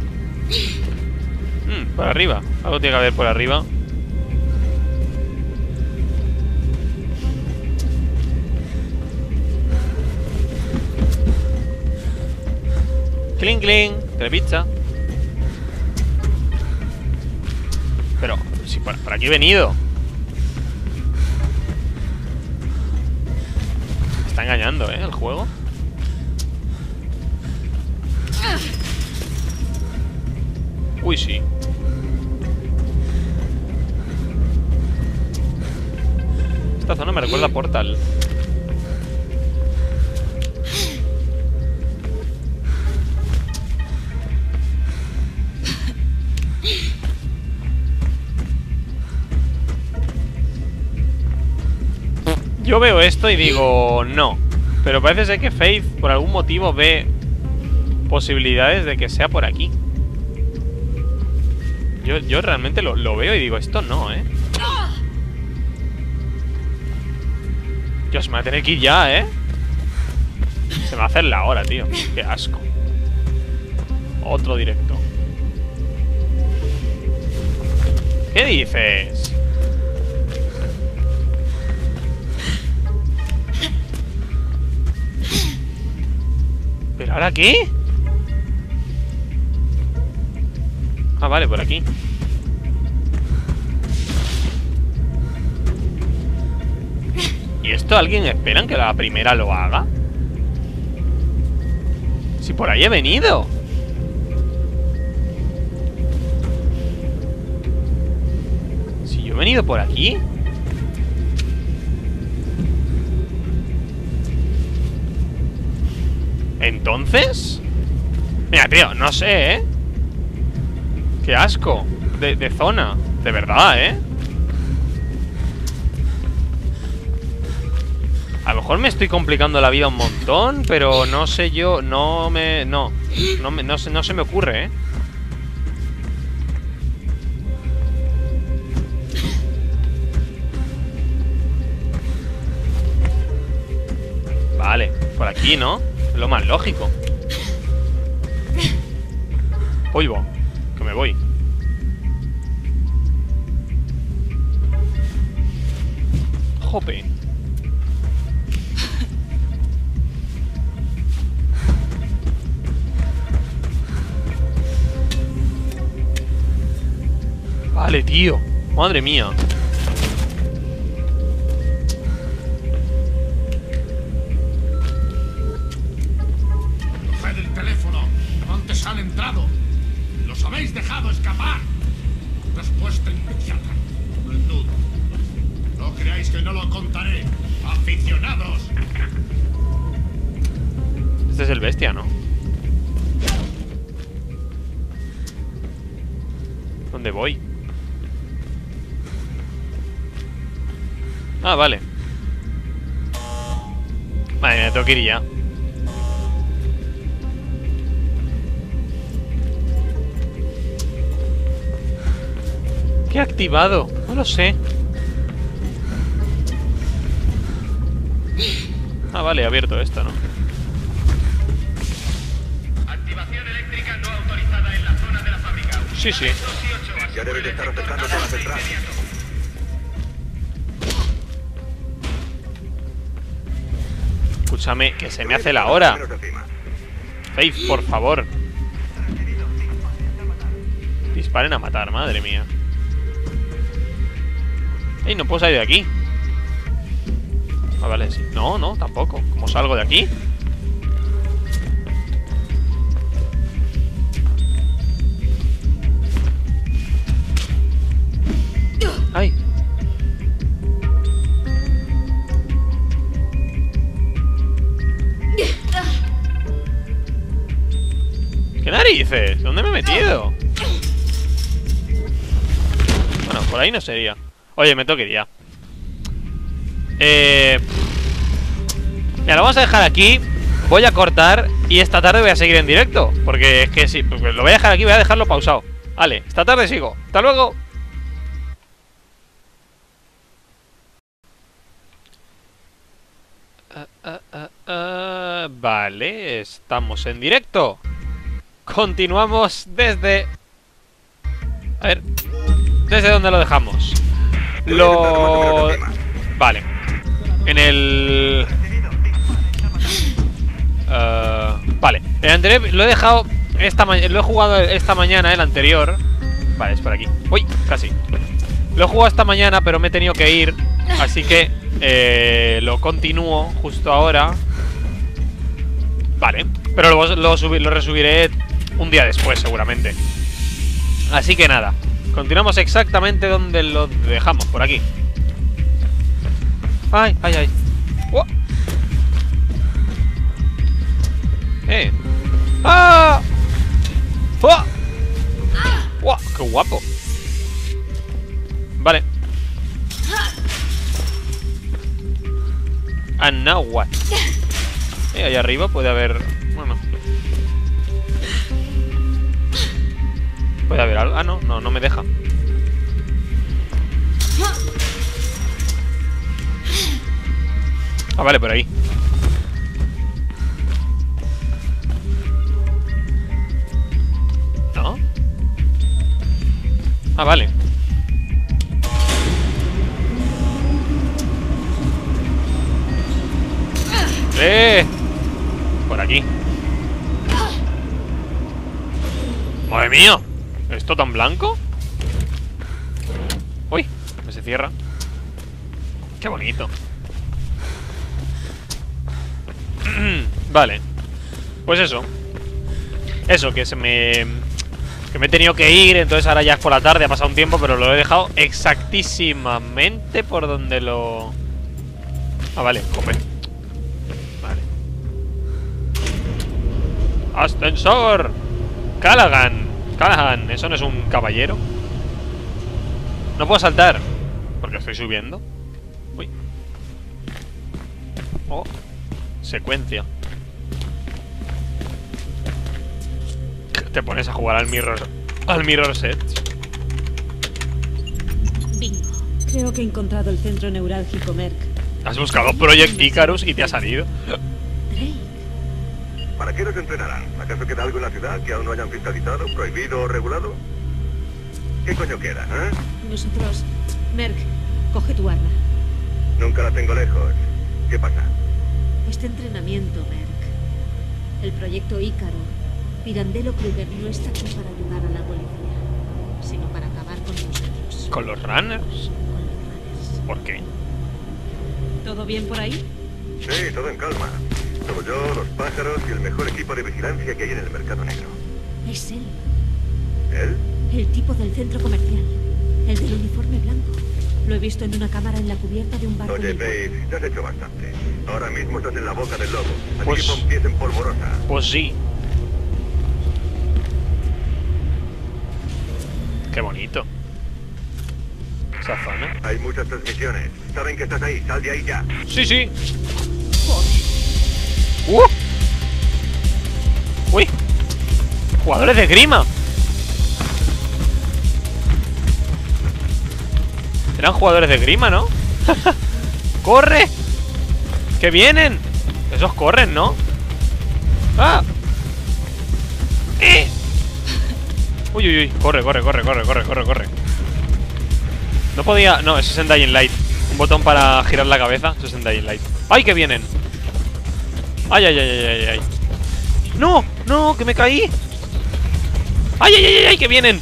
Hmm, por arriba. Algo tiene que haber por arriba. Cling, cling. Telepizza. Pero, si por, por aquí he venido. Me está engañando, ¿eh? El juego. Uy, sí. Esta zona me recuerda a Portal. Yo veo esto y digo, no. Pero parece ser que Faith, por algún motivo, ve posibilidades de que sea por aquí. Yo, yo realmente lo, lo veo y digo, esto no, ¿eh? Dios, me va a tener que ir ya, ¿eh? Se me va a hacer la hora, tío. Qué asco. Otro directo. ¿Qué dices? ¿Pero ahora qué? Ah, vale, por aquí. ¿Y esto alguien esperan que la primera lo haga? Si por ahí he venido. Si yo he venido por aquí. ¿Entonces? Mira, tío, no sé, ¿eh? Qué asco de, de zona. De verdad, ¿eh? A lo mejor me estoy complicando la vida un montón, pero no sé yo, no me... No, no, me, no, se, no se me ocurre, ¿eh? Vale, por aquí, ¿no? Es lo más lógico. Oigo, que me voy. Jope. Vale, tío. Madre mía. Coged el teléfono. Antes han entrado. Los habéis dejado escapar. Respuesta inmediata. Menudo. No creáis que no lo contaré. Aficionados. Este es el bestia, ¿no? ¿Dónde voy? Ah, vale. Vale, me tengo que ir ya. ¿Qué he activado? No lo sé. Ah, vale, he abierto esto, ¿no? Activación eléctrica no autorizada en la zona de la fábrica. Sí, sí. Ya debes de estar acercándote a la central. Escúchame, que se me hace la hora. Menos encima. Faith, por favor. Disparen a matar, madre mía. Ey, no puedo salir de aquí. Ah, vale, sí. No, no, tampoco. ¿Cómo salgo de aquí? Ay. dices? ¿Dónde me he metido? Bueno, por ahí no sería. Oye, me tengo que ir ya. Eh... Mira, lo vamos a dejar aquí. Voy a cortar y esta tarde voy a seguir en directo. Porque es que sí, pues lo voy a dejar aquí, voy a dejarlo pausado. Vale, esta tarde sigo. Hasta luego. Uh, uh, uh, uh, vale, estamos en directo. Continuamos desde... A ver... ¿Desde dónde lo dejamos? Lo... Vale. En el... Uh, vale. El anterior lo he dejado... Esta ma... Lo he jugado esta mañana, el anterior. Vale, es por aquí. Uy, casi. Lo he jugado esta mañana, pero me he tenido que ir. Así que... Eh, lo continúo justo ahora. Vale. Pero lo, lo, subi... lo resubiré un día después, seguramente. Así que nada. Continuamos exactamente donde lo dejamos, por aquí. Ay, ay, ay. ¡Oh! ¡Eh! ¡Ah! ¡Oh! ¡Wow! ¡Qué guapo! Vale. And now what? Eh, ahí arriba puede haber... Bueno. Puede haber algo... Ah, no, no, no me deja. Ah, vale, por ahí. ¿No? Ah, vale. ¡Eh! Por aquí. ¡Madre mía! ¿Esto tan blanco? ¡Uy! Me se cierra. ¡Qué bonito! Vale. Pues eso. Eso, que se me... Que me he tenido que ir, entonces ahora ya es por la tarde, ha pasado un tiempo, pero lo he dejado exactísimamente por donde lo... Ah, vale, jope. Vale. ¡Ascensor! ¡Callaghan! ¡Callaghan! ¿Eso no es un caballero? No puedo saltar porque estoy subiendo. Uy. Oh. Secuencia. Te pones a jugar al Mirror... Al Mirror's Edge. Bingo. Creo que he encontrado el centro neurálgico Merck. Has buscado Project Icarus y te ha salido. Drake. ¿Para qué nos entrenarán? ¿Acaso queda algo en la ciudad que aún no hayan fiscalizado, prohibido o regulado? ¿Qué coño queda, eh? Nosotros... Merck, coge tu arma. Nunca la tengo lejos. ¿Qué pasa? Este entrenamiento, Merck. El proyecto Ícaro. Pirandello Kruger no está aquí para ayudar a la policía, sino para acabar con nosotros. ¿Con los runners? Con los runners. ¿Por qué? ¿Todo bien por ahí? Sí, todo en calma. Somos yo, los pájaros y el mejor equipo de vigilancia que hay en el mercado negro. Es él. ¿Él? El tipo del centro comercial. El del uniforme blanco. Lo he visto en una cámara en la cubierta de un barco. Oye, del- Faith, ya has hecho bastante. Ahora mismo estás en la boca del lobo. Así Pues- que pon pies en polvorosa. Pues sí. Qué bonito. Esa zona. Hay muchas transmisiones. Saben que estás ahí. Sal de ahí ya. Sí, sí. ¡Uh! ¡Uy! ¡Jugadores de grima! Eran jugadores de grima, ¿no? ¡Corre! ¡Que vienen! Esos corren, ¿no? ¡Ah! ¡Eh! Uy, uy, uy. Corre, corre, corre, corre, corre, corre, corre. No podía... No, eso es en Dying Light. Un botón para girar la cabeza. Eso es en Dying Light. ¡Ay, que vienen! ¡Ay, ay, ay, ay, ay, ay! ¡No! ¡No! ¡Que me caí! ¡Ay, ay, ay, ay! ay ¡que vienen!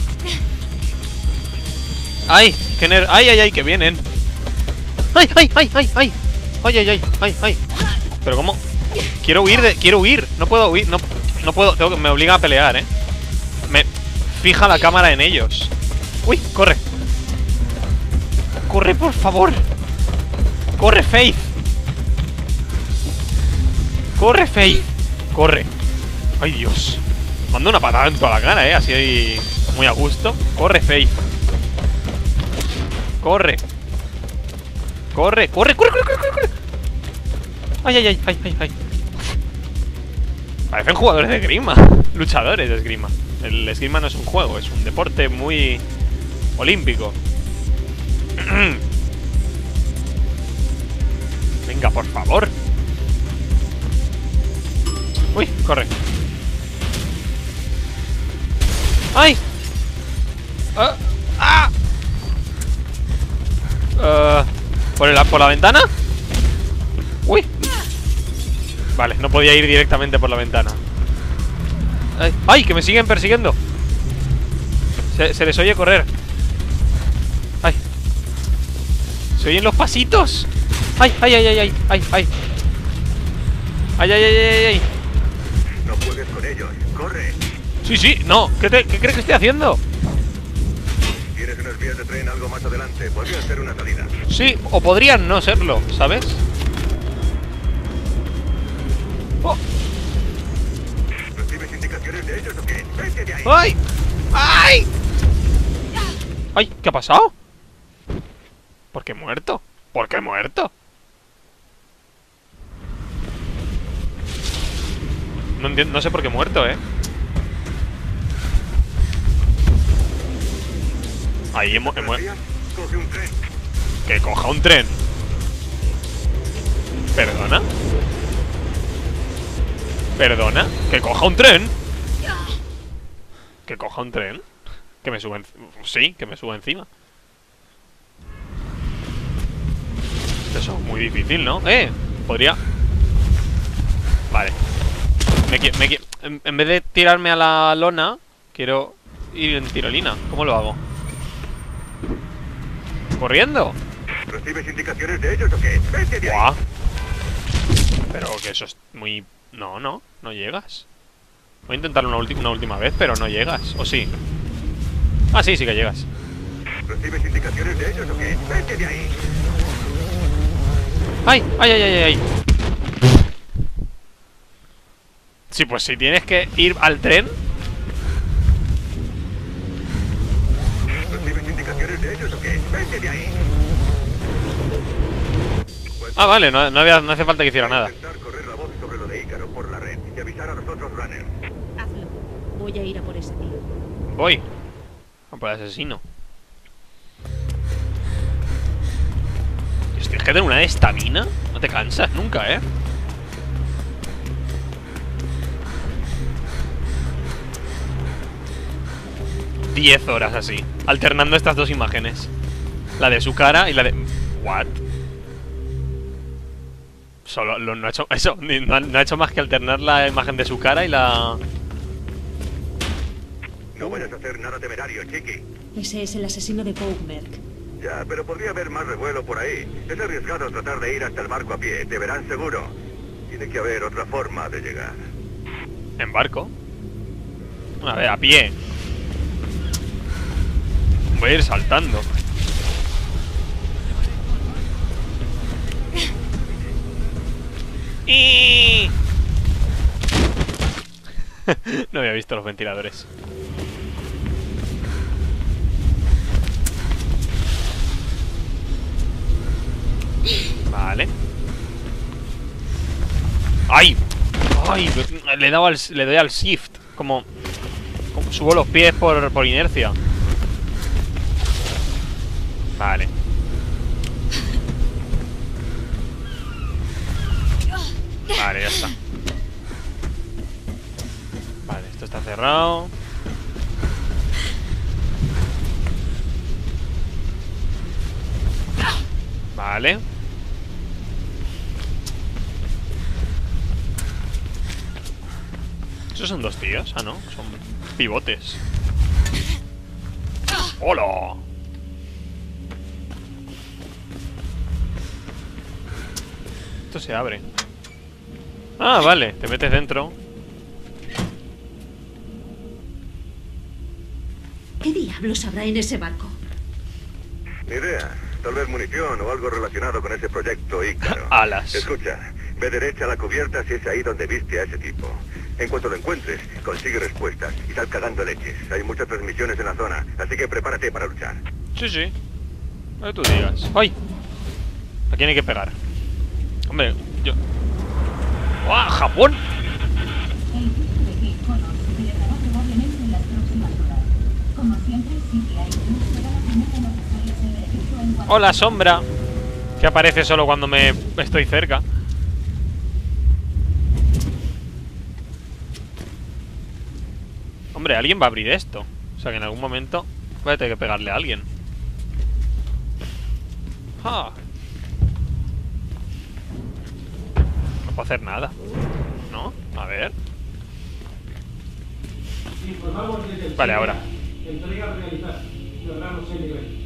¡Ay! ¡Que ner... ¡Ay, ay, ay! ¡Que vienen! ¡Ay, ay, ay, ay, ay! ¡Ay, ay, ay, ay, ay! ¿Pero cómo? Quiero huir de... Quiero huir. No puedo huir. No, no puedo... Tengo que... Me obliga a pelear, ¿eh? Me fija la cámara en ellos. ¡Uy! ¡Corre! ¡Corre, por favor! ¡Corre, Faith! ¡Corre, Faith! ¡Corre! ¡Ay, Dios! Manda una patada en toda la cara, eh. Así ahí, muy a gusto. Corre, Faith. Corre. Corre, corre, corre, corre, corre, corre. Ay, ay, ay, ay, ay, ay. Parecen jugadores de esgrima. Luchadores de esgrima. El esgrima no es un juego, es un deporte muy olímpico. Venga, por favor. Uy, corre. ¡Ay! Uh, ¡Ah! Uh, ¿por, el, ¿Por la ventana? ¡Uy! Vale, no podía ir directamente por la ventana. ¡Ay! ¡Ay! ¡Que me siguen persiguiendo! Se, se les oye correr. ¡Ay! ¿Se oyen los pasitos? ¡Ay! ¡Ay, ay, ay, ay! ¡Ay, ay! ¡Ay, ay, ay, ay, ay! No juegues con ellos, corre. Sí, sí, no. ¿Qué, te, ¿Qué crees que estoy haciendo? Tienes unas vías de tren algo más adelante. Podría ser una salida. Sí, o podrían no serlo, ¿sabes? Oh. ¿Recibes indicaciones de ellos o qué? ¡Vete de ahí! ¡Ay! ¡Ay! ¡Ay! ¿Qué ha pasado? ¿Por qué he muerto? ¿Por qué he muerto? No entiendo, no sé por qué he muerto, ¿eh? Ahí hemos... hemos... Coge un tren. Que coja un tren. ¿Perdona? ¿Perdona? ¿Que coja un tren? ¿Que coja un tren? Que me suba encima. Sí, que me suba encima. Eso es muy difícil, ¿no? Eh, podría... Vale. Me, qui- me qui- en, en vez de tirarme a la lona, quiero ir en tirolina. ¿Cómo lo hago? ¿Corriendo? ¿Recibes indicaciones de ellos o qué? ¡Vete de ahí! Buah. Pero que eso es muy... No, no, no llegas. Voy a intentarlo una, ulti- una última vez, pero no llegas. ¿O sí? Ah, sí, sí que llegas. ¿Recibes indicaciones de ellos o qué? ¡Vete de ahí! ¡Ay! ¡Ay, ay, ay, ay! Sí, pues si tienes que ir al tren. ¿Recibes indicaciones de ellos o qué? ¡Vete de ahí! Ah, vale, no, no, había, no hace falta que hiciera nada. Intentar correr la voz sobre lo de Ícaro por la red y avisar a los otros runners. Hazlo. Voy a ir a por ese tío. Voy. A por el asesino. Hostia, es que tener una estamina. No te cansas nunca, ¿eh? Diez horas así, alternando estas dos imágenes. La de su cara y la de... What? Solo lo, no ha hecho eso, ni- no, ha- no ha hecho más que alternar la imagen de su cara y la... No vayas a hacer nada temerario, chiqui. Ese es el asesino de Pogue Merck. Ya, pero podría haber más revuelo por ahí. Es arriesgado tratar de ir hasta el barco a pie. Te verán seguro. Tiene que haber otra forma de llegar. En barco. A ver, a pie. Voy a ir saltando. Y... No había visto los ventiladores. Vale. ¡Ay! ¡Ay! Le he dado al, le doy al shift. Como, como subo los pies por, por inercia. Vale. Vale, ya está. Vale, esto está cerrado. Vale. ¿Esos son dos tíos? Ah, no, son pivotes. ¡Hola! Esto se abre. Ah, vale, te metes dentro. ¿Qué diablos habrá en ese barco? Ni idea. Tal vez munición o algo relacionado con ese proyecto Ícaro. Alas. Escucha, ve derecha a la cubierta si es ahí donde viste a ese tipo. En cuanto lo encuentres, consigue respuestas y sal cagando leches. Hay muchas transmisiones en la zona, así que prepárate para luchar. Sí, sí. Lo que tú digas. ¡Ay! ¿A quién hay que pegar? Hombre, yo... ¡Guau! ¡Japón! Hola, sombra. Que aparece solo cuando me estoy cerca. Hombre, alguien va a abrir esto. O sea que en algún momento voy a tener que pegarle a alguien. Ah. No puedo hacer nada. ¿No? A ver. Vale, ahora. Entrega realizada. Logramos el nivel.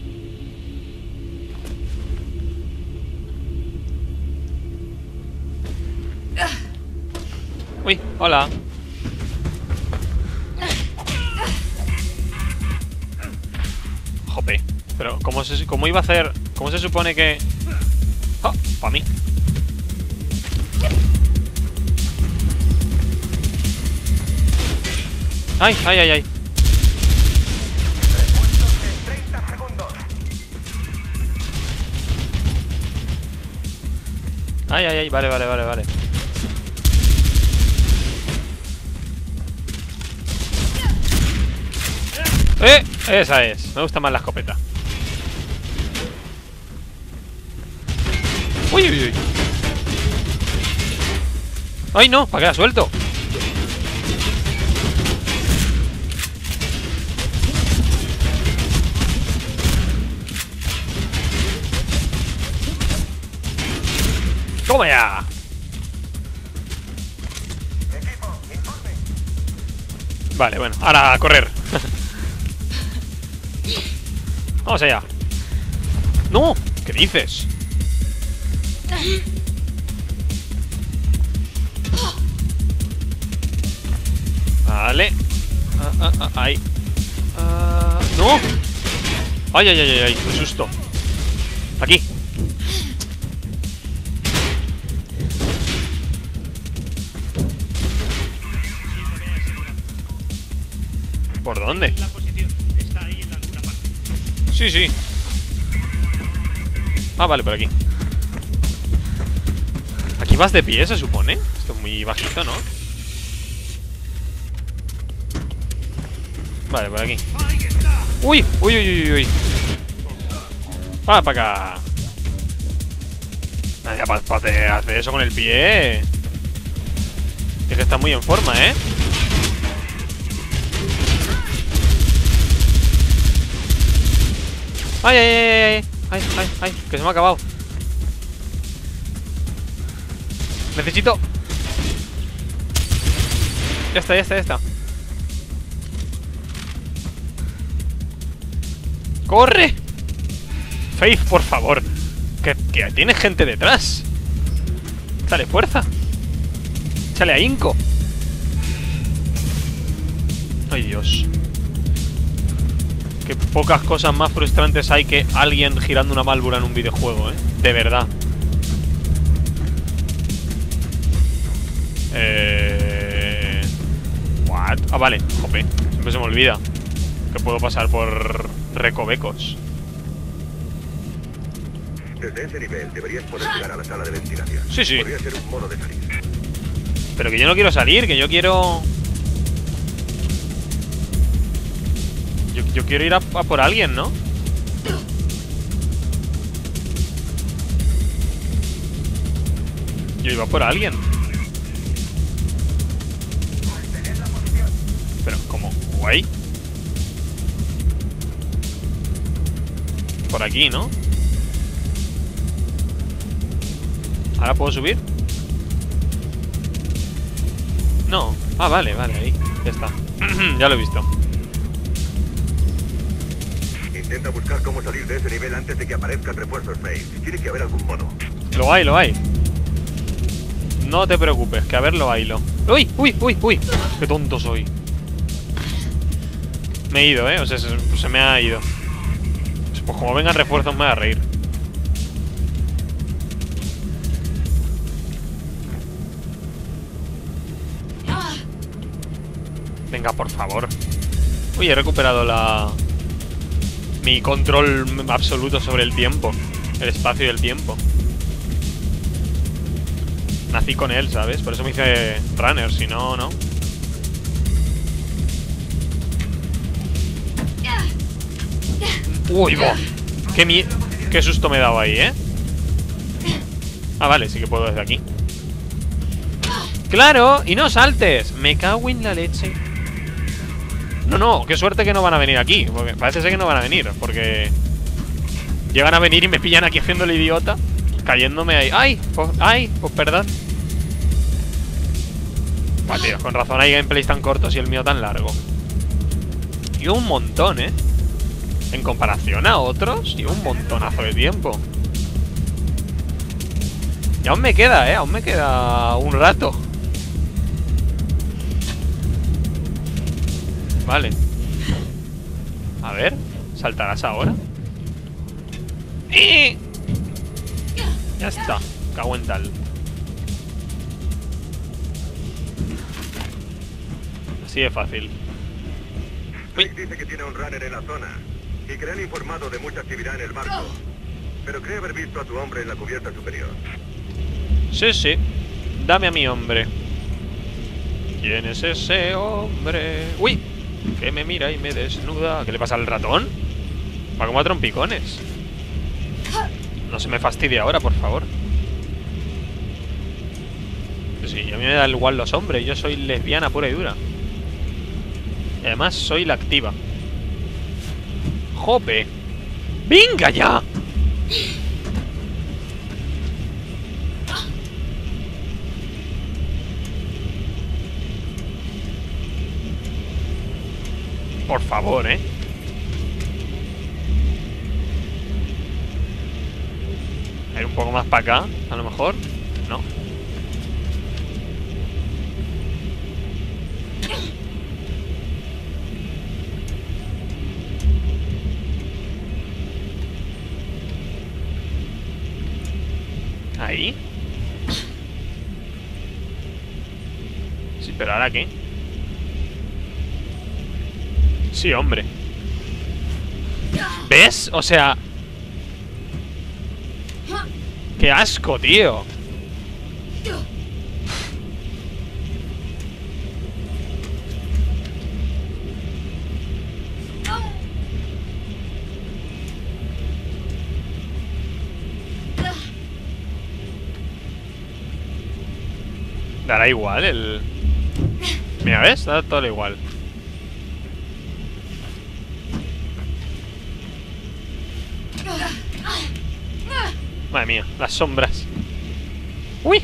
Uy, hola. Jope. Pero, ¿cómo, se, ¿cómo iba a hacer? ¿Cómo se supone que...? ¡Oh! Para mí. ¡Ay, ay, ay, ay! Ay, ay, ay, vale, vale, vale, vale. ¡Eh! Esa es. Me gusta más la escopeta. ¡Uy, uy, uy! ¡Ay, no! ¿Para qué la suelto? ¡Toma ya! Vale, bueno, ahora a correr. Vamos allá. ¡No! ¿Qué dices? Vale. Ah, ah, ah, ahí. Ah, ¡no! ¡Ay, ay, ay, ay! ay ¡Qué susto! Aquí. ¿Por dónde? La posición está ahí en alguna parte. Sí, sí. Ah, vale, por aquí. Aquí vas de pie, se supone. Esto es muy bajito, ¿no? Vale, por aquí. ¡Uy! ¡Uy, uy, uy, uy! ¡Ah, para acá! Nadie para pa hacer eso con el pie. Es que está muy en forma, ¿eh? ¡Ay, ay, ay, ay! ¡Ay, ay, ay! Que se me ha acabado. Necesito... Ya está, ya está, ya está. ¡Corre! Faith, por favor. Que, que tiene gente detrás. Dale fuerza. Échale a Inco. Ay, Dios. Qué pocas cosas más frustrantes hay que alguien girando una válvula en un videojuego, ¿eh? De verdad. Eh... What? Ah, vale. Jope. Siempre se me olvida que puedo pasar por recovecos. Desde ese nivel deberías poder llegar a la sala de ventilación. Sí, sí. Podría ser un modo de salir. Pero que yo no quiero salir, que yo quiero... Yo, yo quiero ir a, a por alguien, ¿no? Yo iba por alguien. Pero, ¿cómo? ¿Guay? Por aquí, ¿no? ¿Ahora puedo subir? No. Ah, vale, vale, ahí. Ya está. Ya lo he visto. Intenta buscar cómo salir de ese nivel antes de que aparezcan refuerzos Faith. Tiene que haber algún modo. Lo hay, lo hay. No te preocupes, que a ver lo hay lo. ¡Uy! ¡Uy! ¡Uy! ¡Uy! ¡Qué tonto soy! Me he ido, ¿eh? O sea, se, se me ha ido. Pues como vengan refuerzos me voy a reír. Venga, por favor. Uy, he recuperado la... mi control absoluto sobre el tiempo. El espacio y el tiempo. Nací con él, ¿sabes? Por eso me hice runner, si no, no. Uy, bo. Qué, mi... Qué susto me he dado ahí, ¿eh? Ah, vale, sí que puedo desde aquí. ¡Claro! ¡Y no saltes! Me cago en la leche. No, no, qué suerte que no van a venir aquí. Porque parece ser que no van a venir. Porque llegan a venir y me pillan aquí haciendo el idiota. Cayéndome ahí. ¡Ay! Pues, ¡ay! Pues perdón. Buah, tío, con razón hay gameplays tan cortos y el mío tan largo. Y un montón, ¿eh? En comparación a otros, y un montonazo de tiempo. Y aún me queda, ¿eh? Aún me queda un rato. Vale. A ver, ¿saltarás ahora? ¡Eh! Ya está, cago en tal. Así de fácil. Rick dice que tiene un runner en la zona y que le han informado de mucha actividad en el barco. Pero cree haber visto a tu hombre en la cubierta superior. Sí, sí. Dame a mi hombre. ¿Quién es ese hombre? ¡Uy! Que me mira y me desnuda. ¿Qué le pasa al ratón? Va como a trompicones. No se me fastidie ahora, por favor. Sí, a mí me da igual los hombres. Yo soy lesbiana pura y dura. Y además soy la activa. ¡Jope! ¡Venga ya! Por favor, ¿eh? A ir un poco más para acá, a lo mejor. No. Ahí. Sí, pero ¿ahora qué? Sí, hombre. ¿Ves? O sea... ¡Qué asco, tío! Dará igual el... Mira, ¿ves? Da todo igual. Madre mía, las sombras. ¡Uy!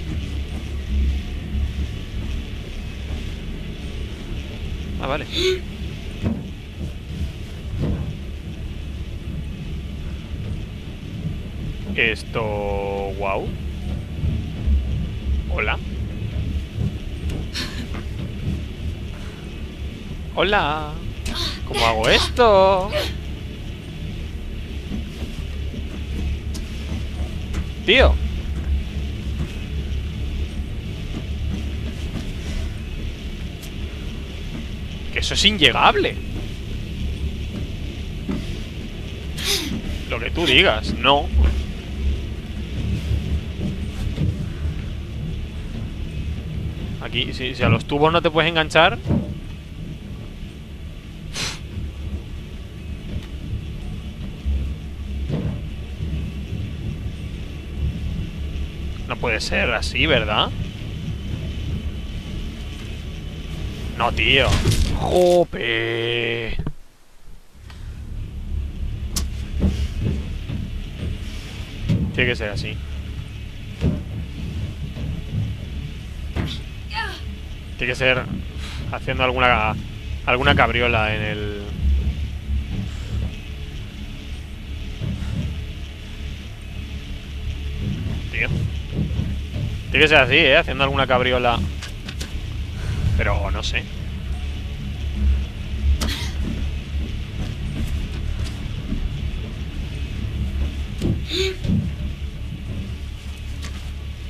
Ah, vale. Esto... Wow. Hola. Hola. ¿Cómo hago esto? Tío. Que eso es inllegable. Lo que tú digas, no. Aquí, si, si a los tubos no te puedes enganchar. No puede ser así, ¿verdad? No, tío. ¡Jope! Tiene que ser así. Tiene que ser haciendo alguna alguna cabriola en el... Tío. Tiene que ser así, ¿eh? Haciendo alguna cabriola. Pero no sé.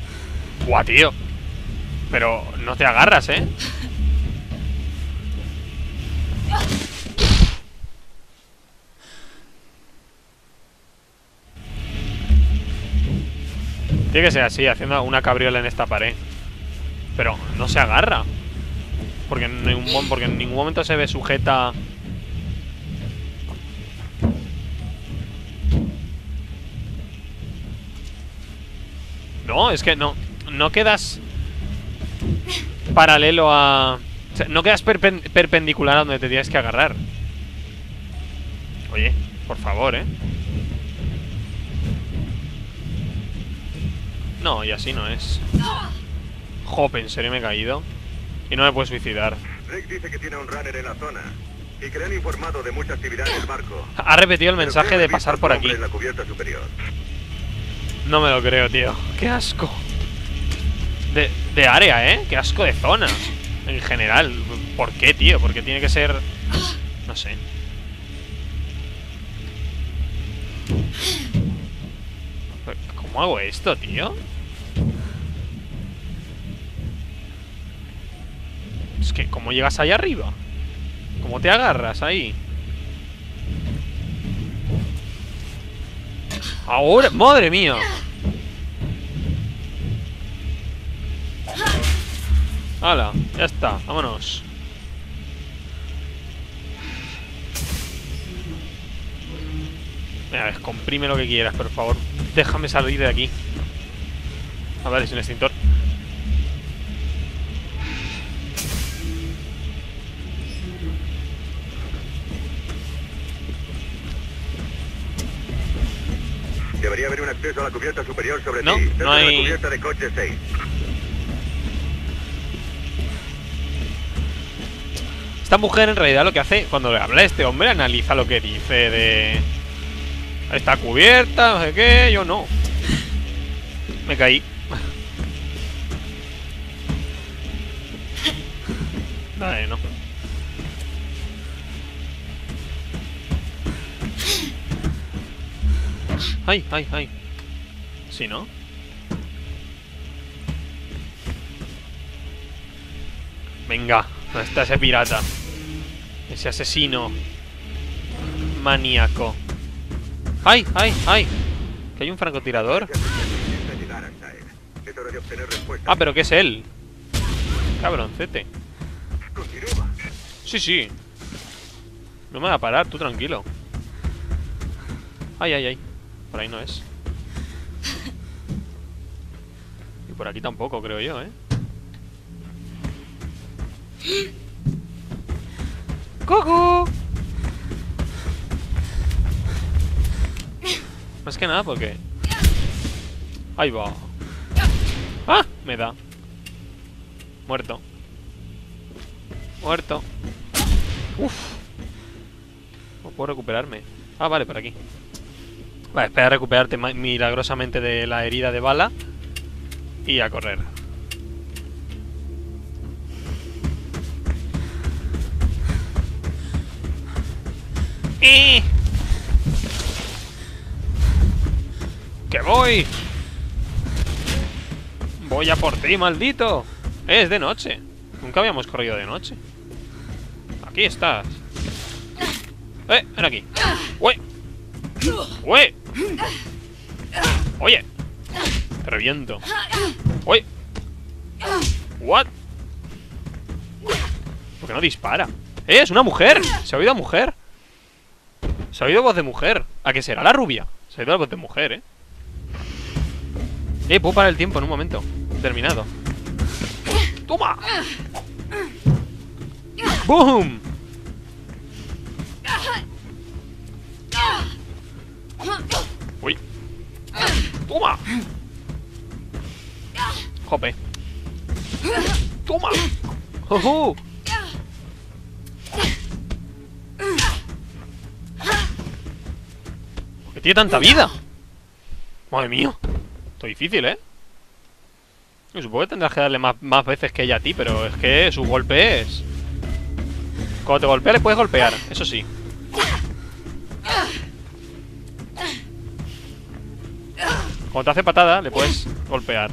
Buah, tío. Pero no te agarras, ¿eh? Tiene que ser así, haciendo una cabriola en esta pared. Pero no se agarra. Porque en ningún, porque en ningún momento se ve sujeta. No, es que no. No quedas paralelo a... O sea, no quedas perpen perpendicular a donde te tienes que agarrar. Oye, por favor, ¿eh? No, y así no es. Jope, ¿en serio me he caído? Y no me puedo suicidar. Rick dice que tiene un runner en la zona y que le han informado de mucha actividad en el barco. Ha repetido el mensaje de pasar por aquí. En la cubierta superior. No me lo creo, tío. Qué asco. De, de área, ¿eh? Qué asco de zona. En general. ¿Por qué, tío? Porque tiene que ser... No sé. ¿Cómo hago esto, tío? Es que, ¿cómo llegas ahí arriba? ¿Cómo te agarras ahí? Ahora, madre mía. Hala, ya está, vámonos. Mira, descomprime lo que quieras, por favor. Déjame salir de aquí. A ver, es un extintor. Debería haber un acceso a la cubierta superior sobre no, ti. Cerca no hay... de la cubierta de coche seis. Esta mujer en realidad lo que hace, cuando le habla a este hombre, analiza lo que dice de... Está cubierta, no sé qué, yo no. Me caí. Vale, no. Ay, ay, ay. Sí, ¿no? Venga, ¿dónde está ese pirata? Ese asesino maníaco. ¡Ay, ay, ay! ¿Que hay un francotirador? Ah, pero ¿qué es él? Cabroncete. Sí, sí. No me va a parar, tú tranquilo. Ay, ay, ay. Por ahí no es. Y por aquí tampoco, creo yo, ¿eh? ¡Coco! Más que nada porque... Ahí va. ¡Ah! Me da. Muerto. Muerto. Uf. No puedo recuperarme. Ah, vale, por aquí. Vale, espera a recuperarte milagrosamente de la herida de bala. Y a correr. ¡Eh! ¡Que voy! Voy a por ti, maldito. Es de noche. Nunca habíamos corrido de noche. Aquí estás. Eh, ven aquí. ¡Ué! ¡Ué! Oye. Te reviento. ¡Ué! ¿What? ¿Por qué no dispara? ¡Eh! ¡Es una mujer! ¿Se ha oído a mujer? Se ha oído voz de mujer. ¿A qué será la rubia? Se ha oído la voz de mujer, ¿eh? Eh, puedo parar el tiempo en un momento. Terminado. ¡Toma! ¡Boom! Uy. ¡Toma! Jope. ¡Toma! ¡Jojo! ¿Por qué tiene tanta vida? Madre mía. Esto es difícil, ¿eh? Yo supongo que tendrás que darle más, más veces que ella a ti, pero es que su golpe es... Cuando te golpea le puedes golpear, eso sí. Cuando te hace patada le puedes golpear.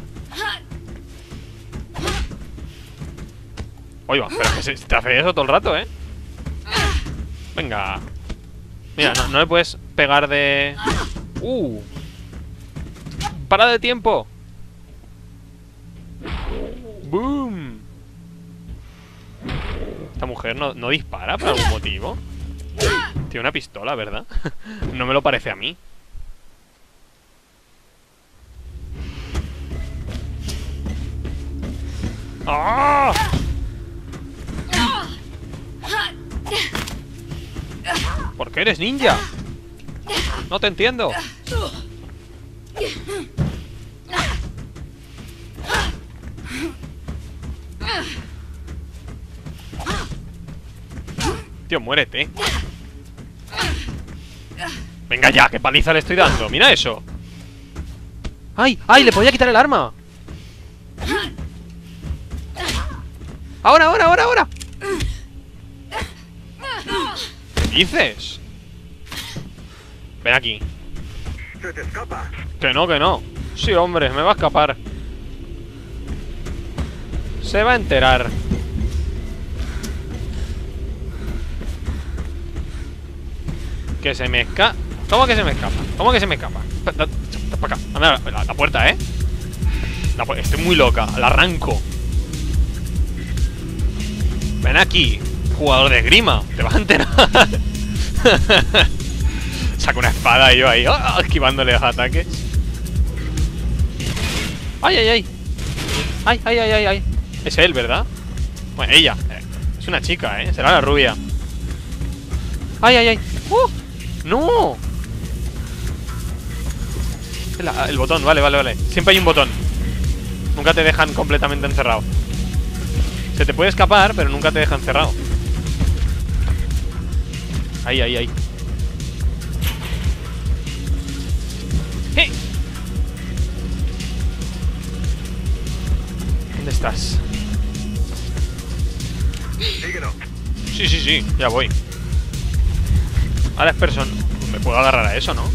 Oiga, pero es que se te hace eso todo el rato, ¿eh? Venga. Mira, no, no le puedes pegar de... Uh. Para de tiempo. Esta mujer no, no dispara por algún motivo. Tiene una pistola, ¿verdad? No me lo parece a mí. ¡Ah! ¿Por qué eres ninja? No te entiendo. Tío, muérete. Venga ya, qué paliza le estoy dando. Mira eso. ¡Ay! ¡Ay! Le podía quitar el arma. Ahora, ahora, ahora, ahora. ¿Qué dices? Ven aquí. Se te escapa. Que no, que no. Sí, hombre, me va a escapar. Se va a enterar. Que se me escapa. ¿Cómo que se me escapa? ¿Cómo que se me escapa? Para acá. La, la, la puerta, ¿eh? La, estoy muy loca. La arranco. Ven aquí, jugador de esgrima. Te vas a enterar. Saco una espada y yo ahí, oh, esquivándole los ataques. Ay, ay, ay. Ay, ay, ay, ay, ay. Es él, ¿verdad? Bueno, ella. Es una chica, ¿eh? Será la rubia. Ay, ay, ay. ¡Uh! ¡No! El, el botón, vale, vale, vale. Siempre hay un botón. Nunca te dejan completamente encerrado. Se te puede escapar, pero nunca te dejan encerrado. Ahí, ahí, ahí. ¡Eh! ¿Dónde estás? Síguelo. Sí, sí, sí, ya voy. Ahora es persona. Me puedo agarrar a eso, ¿no?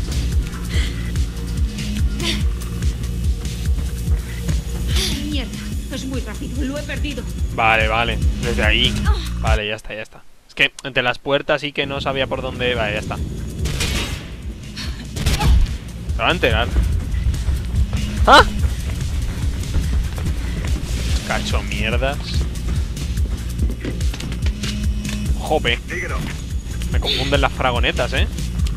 Mierda, es muy rápido, lo he perdido. Vale, vale, desde ahí. Vale, ya está, ya está. Es que entre las puertas sí que no sabía por dónde. Vale, ya está. Se va a enterar. ¡Ah! Cacho mierdas. Jope. Síguelo. Me confunden las fragonetas, ¿eh?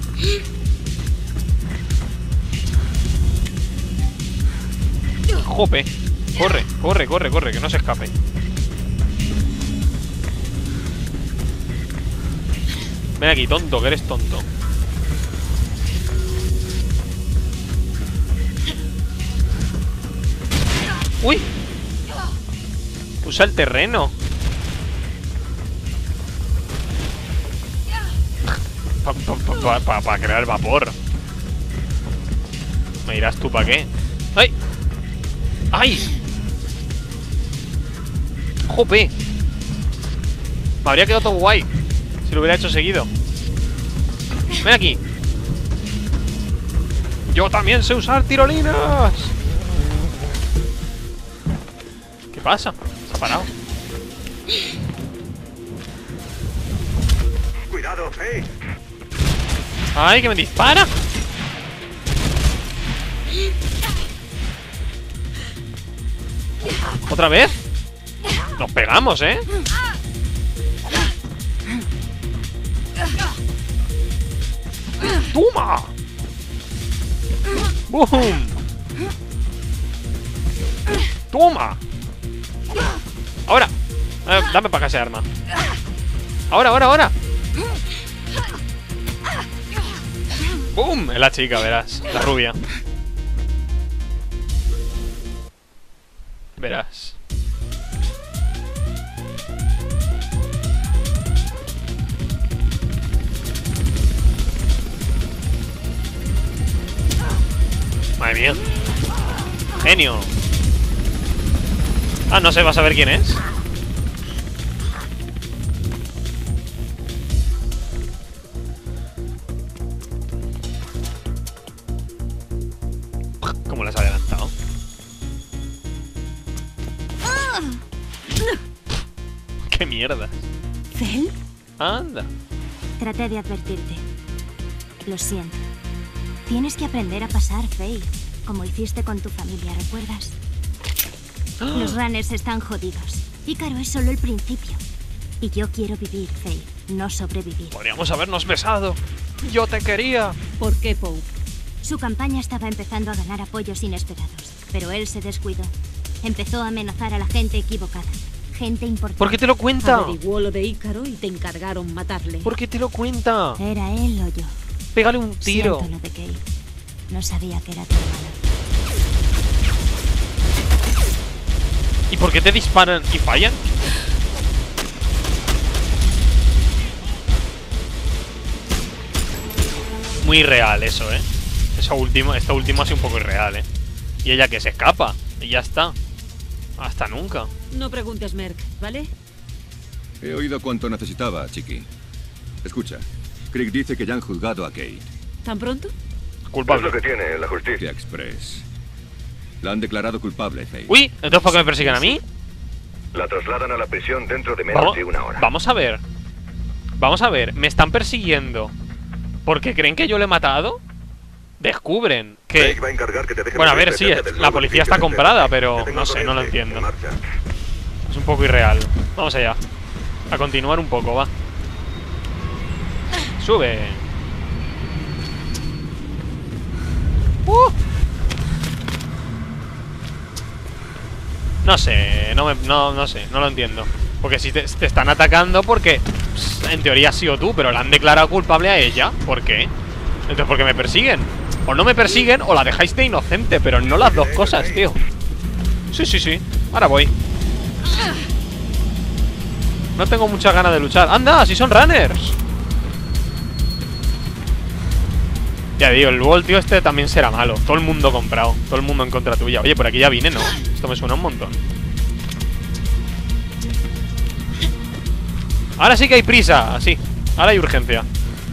Jope. Corre, corre, corre, corre, que no se escape. Ven aquí, tonto, que eres tonto. ¡Uy! Usa el terreno. Para pa, pa, pa, pa crear vapor. Me dirás tú para qué. ¡Ay! ¡Ay! ¡Jope! Me habría quedado todo guay si lo hubiera hecho seguido. Ven aquí. Yo también sé usar tirolinas. ¿Qué pasa? Se ha parado. Cuidado, Faith. ¡Ay, que me dispara! ¿Otra vez? Nos pegamos, ¿eh? ¡Toma! ¡Boom! ¡Toma! ¡Ahora! Eh, dame para acá ese arma. ¡Ahora, ahora, ahora! ¡Bum! Es la chica, verás. La rubia. Verás. Madre mía. Genio. Ah, no sé, ¿vas a ver quién es? ¿Cómo las has adelantado? ¡Qué mierda! ¿Fel? Anda. Traté de advertirte. Lo siento. Tienes que aprender a pasar, Faith, como hiciste con tu familia, ¿recuerdas? Los runners están jodidos. Ícaro es solo el principio. Y yo quiero vivir, Faith, no sobrevivir. Podríamos habernos besado. Yo te quería. ¿Por qué, Pope? Su campaña estaba empezando a ganar apoyos inesperados, pero él se descuidó. Empezó a amenazar a la gente equivocada. Gente importante. ¿Por qué te lo cuenta? Averiguó lo de Ícaro y te encargaron matarle. ¿Por qué te lo cuenta? ¿Era él o yo? Pégale un tiro. Siento lo de Kate. No sabía que era tu hermana. ¿Y por qué te disparan y fallan? Muy irreal eso, ¿eh? Eso último, esto último ha sido un poco irreal, ¿eh? Y ella que se escapa. Y ya está. Hasta nunca. No preguntes, Merc, ¿vale? He oído cuánto necesitaba, Chiqui. Escucha, Krieg dice que ya han juzgado a Kate. ¿Tan pronto? Culpable. Es lo que tiene la justicia. Justicia Express. La han declarado culpable, Faith. Uy, ¿entonces por qué me persiguen a mí? La trasladan a la prisión dentro de menos Vamos, de una hora. vamos a ver. Vamos a ver, me están persiguiendo porque creen que yo le he matado. Descubren que... Drake va a encargar que te dejen Bueno, a ver, morir sí, cerca del la nuevo policía edificio está de comprada, Drake. pero Te tengo no sé, no lo corriente. entiendo. En marcha. Es un poco irreal. Vamos allá. A continuar un poco, va. Sube. Uh. No sé, no, me, no, no sé, no lo entiendo. Porque si te, te están atacando porque pss, en teoría has sido tú, pero la han declarado culpable a ella. ¿Por qué? Entonces, ¿por qué me persiguen? O no me persiguen o la dejáis de inocente, pero no las dos cosas, tío. Sí, sí, sí. Ahora voy. No tengo muchas ganas de luchar. ¡Anda! ¡Si son runners! Ya digo, luego el tío este también será malo. Todo el mundo comprado. Todo el mundo en contra tuya. Oye, por aquí ya vine, ¿no? Esto me suena un montón. Ahora sí que hay prisa. Así. Ahora hay urgencia.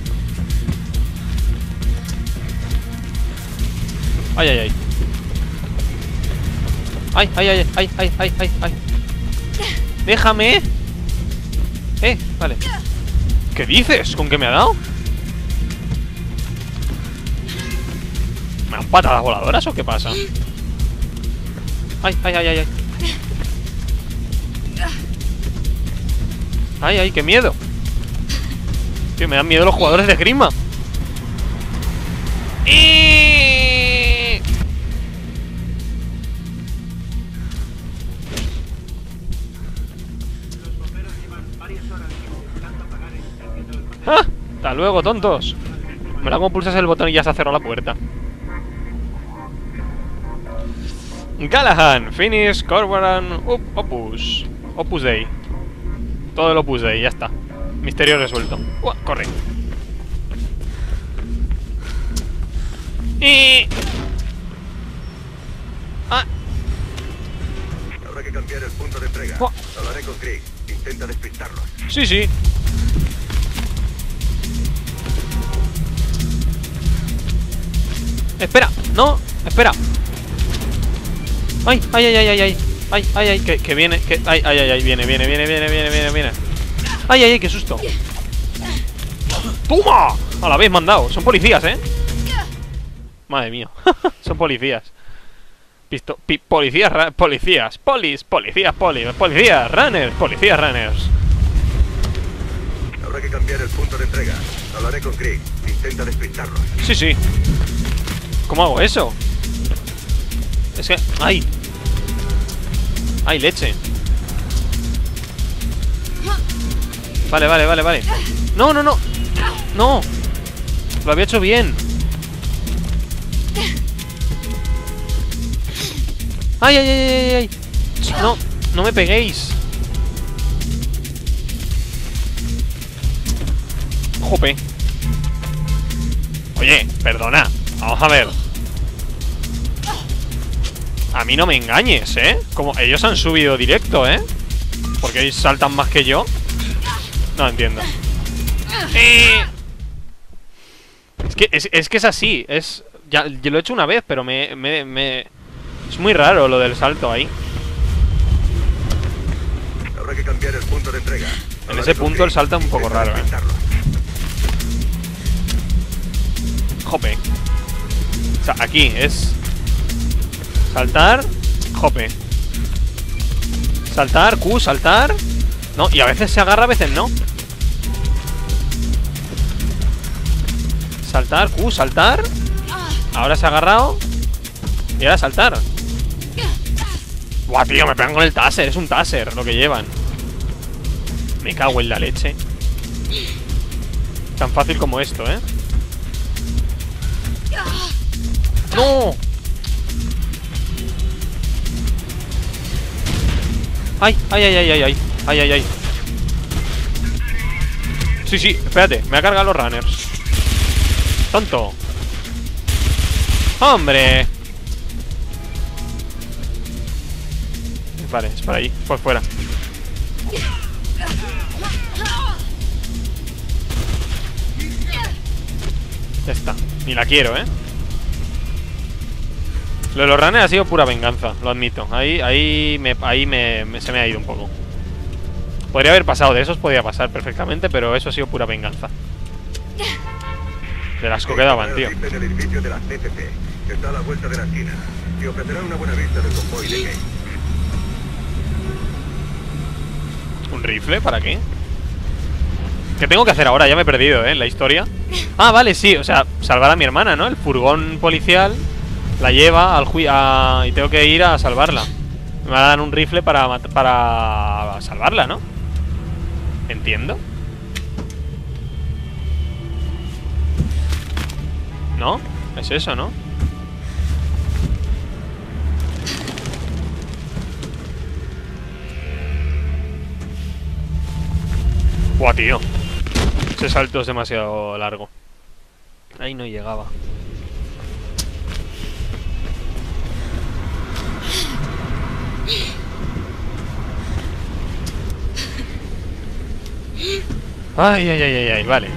Ay, ay, ay. Ay, ay, ay, ay, ay, ay, ay, ay. Déjame. Eh, vale. ¿Qué dices? ¿Con qué me ha dado? ¿Me dan patadas voladoras o qué pasa? Ay, ay, ay, ay, ay. Ay, ay, qué miedo. Tío, me dan miedo los jugadores de esgrima. Y... ¡Ah! Hasta luego, tontos. Me la como pulsas el botón y ya se ha cerrado la puerta. Galahad, Finish, Corvaran, up, Opus. Opus Dei. Todo el Opus Dei, ya está. Misterio resuelto. Uah, corre. Y... Ah. Habrá que cambiar el punto de entrega. Oh. Hablaré con Krieg. Intenta despistarlos. Sí, sí. Espera, no, espera. Ay, ay, ay, ay, ay, ay. Ay, ay, ay, que, que viene, que. Ay, ay, ay, ay, viene, viene, viene, viene, viene, viene, viene. Ay, ay, ay, qué susto. ¡Toma! A la vez me han dado. Son policías, ¿eh? Madre mía. Son policías. Pisto pi policías, ra policías, polis, policías, polis, policías, runners, policías, runners. Habrá que cambiar el punto de entrega. Hablaré con Krieg. Intenta despistarlos. Sí, sí. ¿Cómo hago eso? Es que... ¡Ay! ¡Ay, leche! Vale, vale, vale, vale. ¡No, no, no! ¡No! Lo había hecho bien. ¡Ay, ay, ay, ay, ay! No, no me peguéis. Jope. Oye, perdona. Vamos a ver. A mí no me engañes, ¿eh? Como ellos han subido directo, ¿eh? Porque ellos saltan más que yo. No entiendo. Eh... Es que es, es que es así. Es... Ya, yo lo he hecho una vez, pero me, me, me... Es muy raro lo del salto ahí. Habrá que cambiar el punto de entrega. En ese punto el salto es un poco raro, ¿eh? Jope. O sea, aquí es... Saltar, jope. Saltar, Q, saltar. No, y a veces se agarra, a veces no. Saltar, Q, saltar. Ahora se ha agarrado. Y ahora saltar. Buah, tío, me pegan con el taser. Es un taser lo que llevan. Me cago en la leche. Tan fácil como esto, ¿eh? ¡No! ¡Ay, ay, ay, ay, ay, ay! ¡Ay, ay, ay! Sí, sí, espérate, me ha cargado los runners. ¡Tonto! ¡Hombre! Vale, es por ahí, por fuera. Ya está, ni la quiero, ¿eh? Lo de los runners ha sido pura venganza, lo admito. Ahí, ahí, me, ahí me, me, se me ha ido un poco. Podría haber pasado, de esos podía pasar perfectamente, pero eso ha sido pura venganza. Del asco que daban, tío. En el edificio de la C P C. Está a la vuelta de la esquina. Y ofrecerá una buena vista del convoy de Kane. ¿Un rifle? ¿Para qué? ¿Qué tengo que hacer ahora? Ya me he perdido, ¿eh? La historia. Ah, vale, sí, o sea, salvar a mi hermana, ¿no? El furgón policial la lleva al juicio y tengo que ir a salvarla. Me va a dar un rifle para, para salvarla, ¿no? Entiendo. ¿No? Es eso, ¿no? Buah, tío. Ese salto es demasiado largo. Ahí no llegaba. Ay, ay, ay, ay, ay, vale.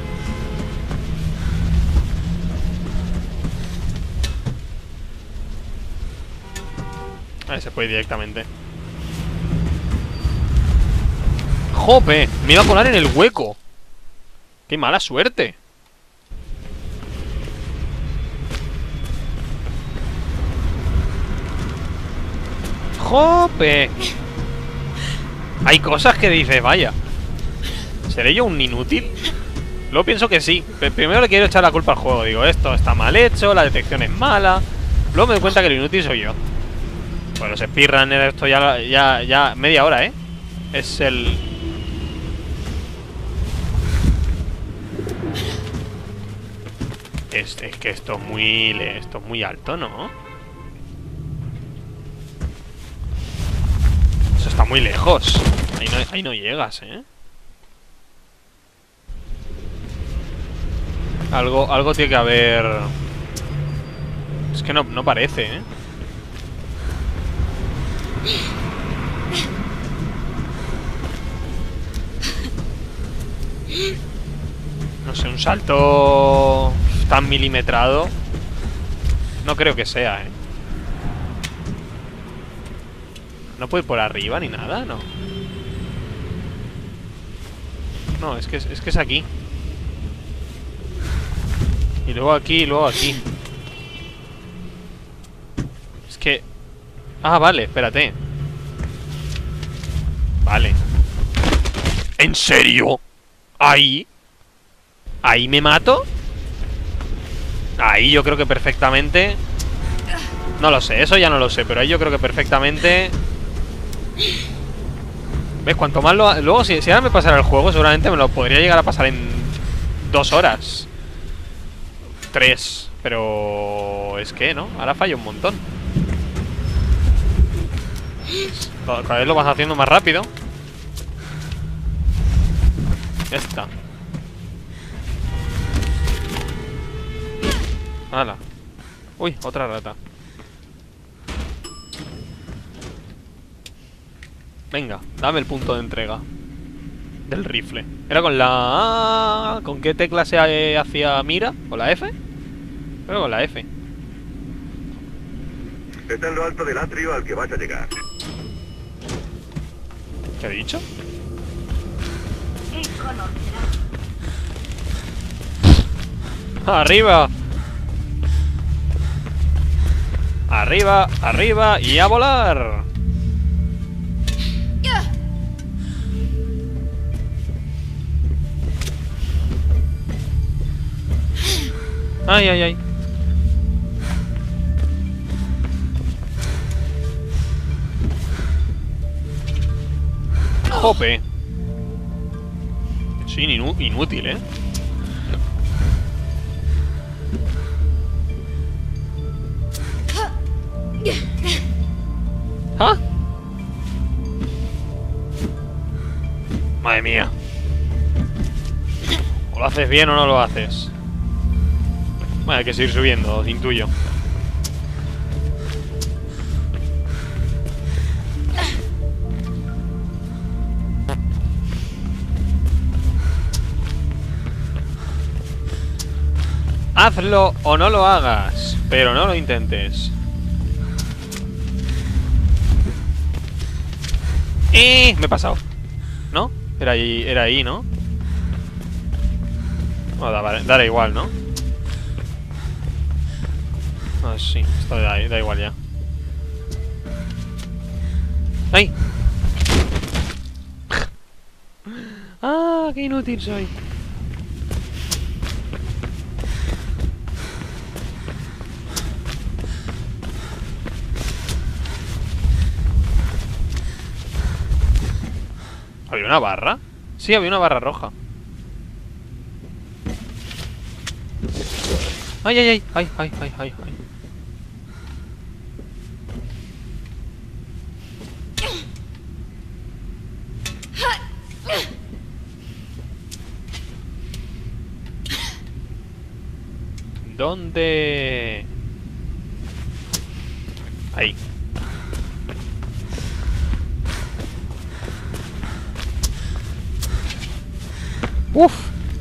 Ahí se puede ir directamente. ¡Jope! Me iba a colar en el hueco. ¡Qué mala suerte! ¡Jope! Hay cosas que dices, vaya. ¿Seré yo un inútil? Luego pienso que sí. Pero primero le quiero echar la culpa al juego. Digo, esto está mal hecho, la detección es mala. Luego me doy cuenta que el inútil soy yo. Pues los speedrunners, esto ya, ya, ya media hora, ¿eh? Es el... Es, es que esto es muy... Esto es muy alto, ¿no? Eso está muy lejos. Ahí no, ahí no llegas, ¿eh? Algo, algo tiene que haber... Es que no, no parece, ¿eh? No sé, un salto tan milimetrado no creo que sea, ¿eh? No puede ir por arriba ni nada, ¿no? No, es que es, es que es aquí. Y luego aquí, y luego aquí. Es que... Ah, vale, espérate. Vale. ¿En serio? ¿Ahí? ¿Ahí me mato? Ahí yo creo que perfectamente... No lo sé, eso ya no lo sé. Pero ahí yo creo que perfectamente... ¿Ves? Cuanto más lo... Luego, si, si ahora me pasara el juego, seguramente me lo podría llegar a pasar en... Dos horas. Tres. Pero... Es que, ¿no? Ahora fallo un montón. Cada vez lo vas haciendo más rápido. Ya está. Hala. Uy, otra rata. Venga, dame el punto de entrega del rifle. ¿Era con la... ¿Con qué tecla se hacía mira? ¿Con la F? Creo con la F. Está en lo alto del atrio al que vas a llegar. ¿Qué he dicho? ¡Arriba! ¡Arriba! ¡Arriba! ¡Y a volar! Ay, ay, ay. Jope. Sí, inú inútil, ¿eh? ¿Ah? Madre mía. O lo haces bien o no lo haces. Bueno, hay que seguir subiendo, intuyo. Hazlo o no lo hagas, pero no lo intentes. ¡Eh! Me he pasado. ¿No? Era ahí, era ahí, ¿no? No, da, dará igual, ¿no? Ah, sí, esto da, da igual ya. ¡Ay! ¡Ah! ¡Qué inútil soy! ¿Había una barra? Sí, había una barra roja. Ay, ay, ay, ay, ay, ay, ay, ay. ¿Dónde? Ahí. Uf.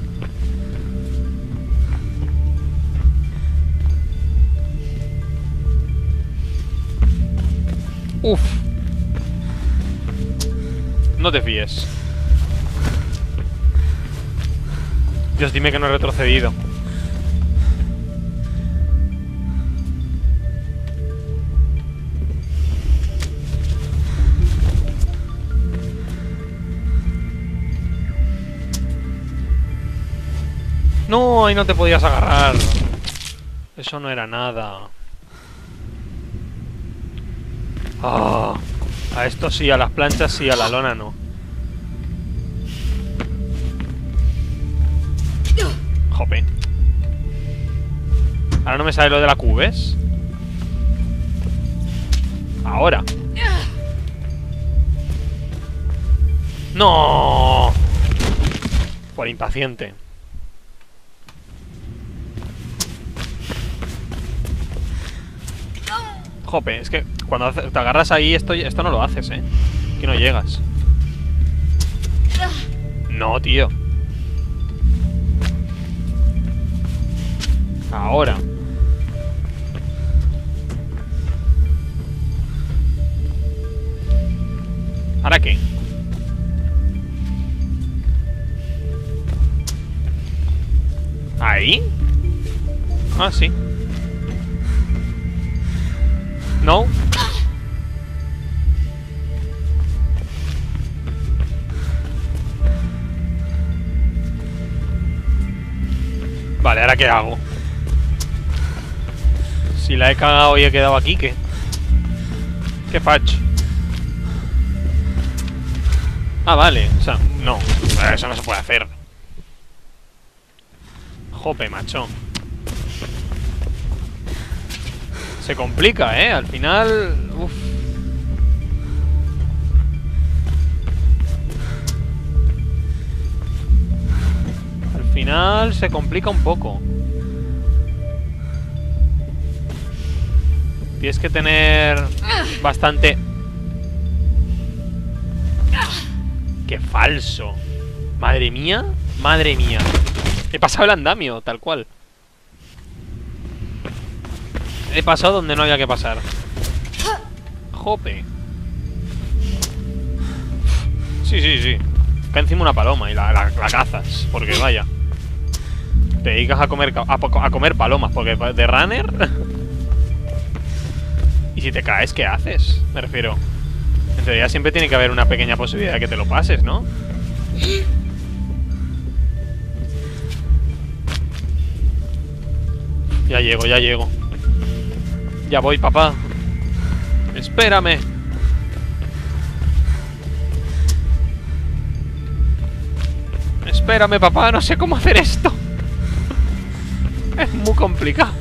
Uf. No te fíes. Dios, dime que no he retrocedido. No, ahí no te podías agarrar. Eso no era nada. Ah, a esto sí, a las planchas sí, a la lona no. Jope. Ahora no me sale lo de la Q, ¿ves? Ahora. ¡No! Por impaciente. Jope, es que cuando te agarras ahí esto, esto no lo haces, ¿eh? Que no llegas. No, tío. Ahora. ¿Ahora qué? ¿Ahí? Ah, sí. No. Vale, ¿ahora qué hago? Si la he cagado y he quedado aquí, ¿qué? ¿Qué fach? Ah, vale. O sea, no. Eso no se puede hacer. Jope, macho. Se complica, ¿eh? Al final... Uf. Al final se complica un poco. Tienes que tener bastante... ¡Qué falso! Madre mía, madre mía. He pasado el andamio, tal cual. He pasado donde no había que pasar. Jope. Sí, sí, sí. Cae encima una paloma y la, la, la cazas. Porque vaya. Te dedicas a comer a, a comer palomas. Porque de runner. Y si te caes, ¿qué haces? Me refiero. En teoría siempre tiene que haber una pequeña posibilidad de que te lo pases, ¿no? Ya llego, ya llego. Ya voy, papá. Espérame. Espérame, papá, no sé cómo hacer esto. Es muy complicado.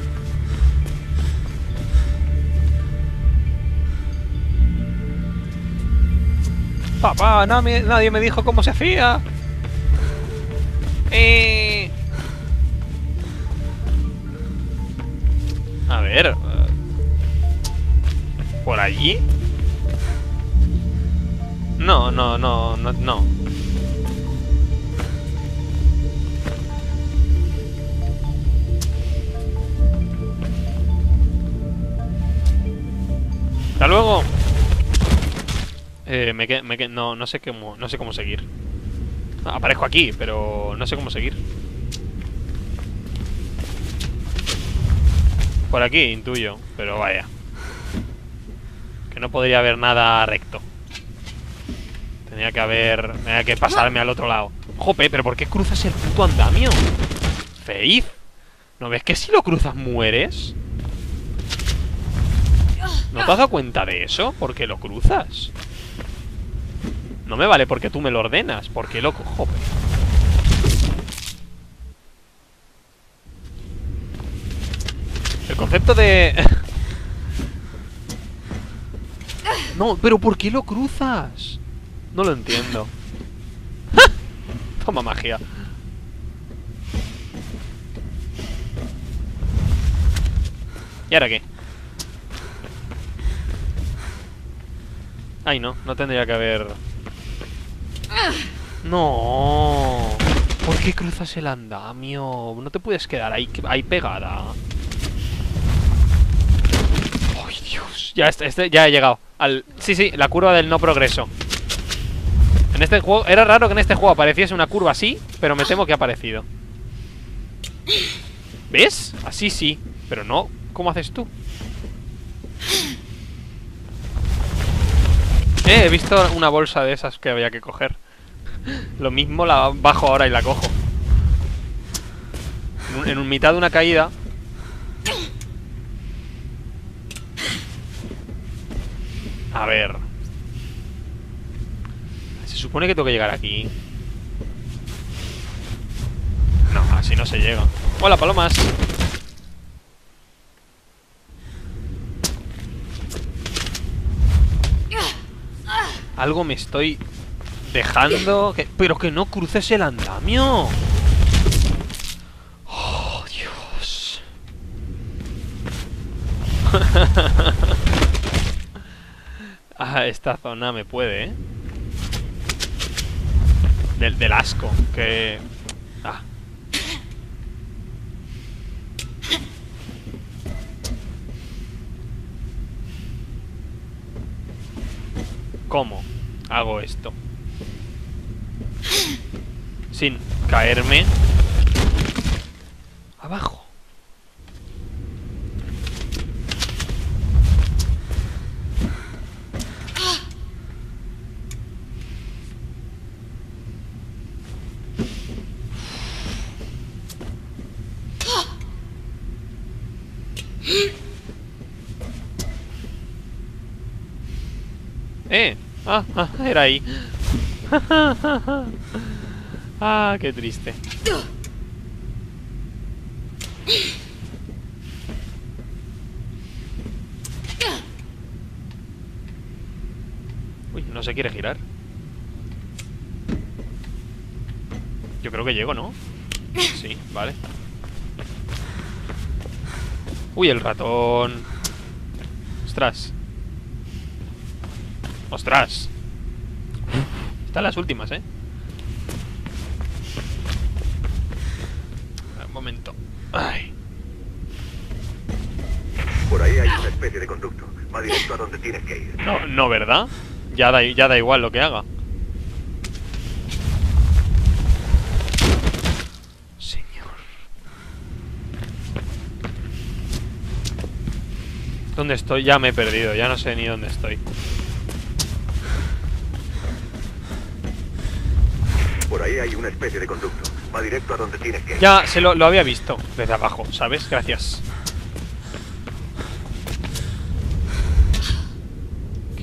Papá, nadie, nadie me dijo cómo se hacía. Eh... A ver... ¿Por allí? No, no, no, no, no. Hasta luego. Eh, me que, me que, no, no sé cómo, no sé cómo seguir. Aparezco aquí, pero no sé cómo seguir. Por aquí, intuyo, pero vaya. Que no podría haber nada recto. Tenía que haber... Tenía que pasarme al otro lado. Jope, pero ¿por qué cruzas el puto andamio? Faith, ¿no ves que si lo cruzas mueres? ¿No te has dado cuenta de eso? ¿Por qué lo cruzas? No me vale porque tú me lo ordenas. ¿Por qué lo cojo? El concepto de... No, pero ¿por qué lo cruzas? No lo entiendo. Toma magia. ¿Y ahora qué? Ay, no, no tendría que haber... No. ¿Por qué cruzas el andamio? No te puedes quedar ahí, ahí pegada. Ay, Dios. Ya, este, este, ya he llegado al... Sí, sí, la curva del no progreso. En este juego... Era raro que en este juego apareciese una curva así, pero me temo que ha aparecido. ¿Ves? Así sí, pero no. ¿Cómo haces tú? Eh, he visto una bolsa de esas que había que coger. Lo mismo la bajo ahora y la cojo. En, un, en un mitad de una caída. A ver. Se supone que tengo que llegar aquí. No, así no se llega. Hola, palomas. Algo me estoy dejando que... Pero que no cruces el andamio. Oh, Dios. Ah, esta zona me puede, ¿eh? Del, del asco que... Ah. ¿Cómo hago esto? Sin caerme abajo. Eh, ah, ah, era ahí. Ah, qué triste. Uy, no se quiere girar. Yo creo que llego, ¿no? Sí, vale. Uy, el ratón. Ostras. ¡Ostras! Están las últimas, ¿eh? Un momento. Ay. Por ahí hay una especie de conducto. Va directo a donde tienes que ir. No, no, ¿verdad? Ya da, ya da igual lo que haga. Señor. ¿Dónde estoy? Ya me he perdido. Ya no sé ni dónde estoy. Por ahí hay una especie de conducto. Va directo a donde tienes que ir. Ya se lo, lo había visto desde abajo, ¿sabes? Gracias.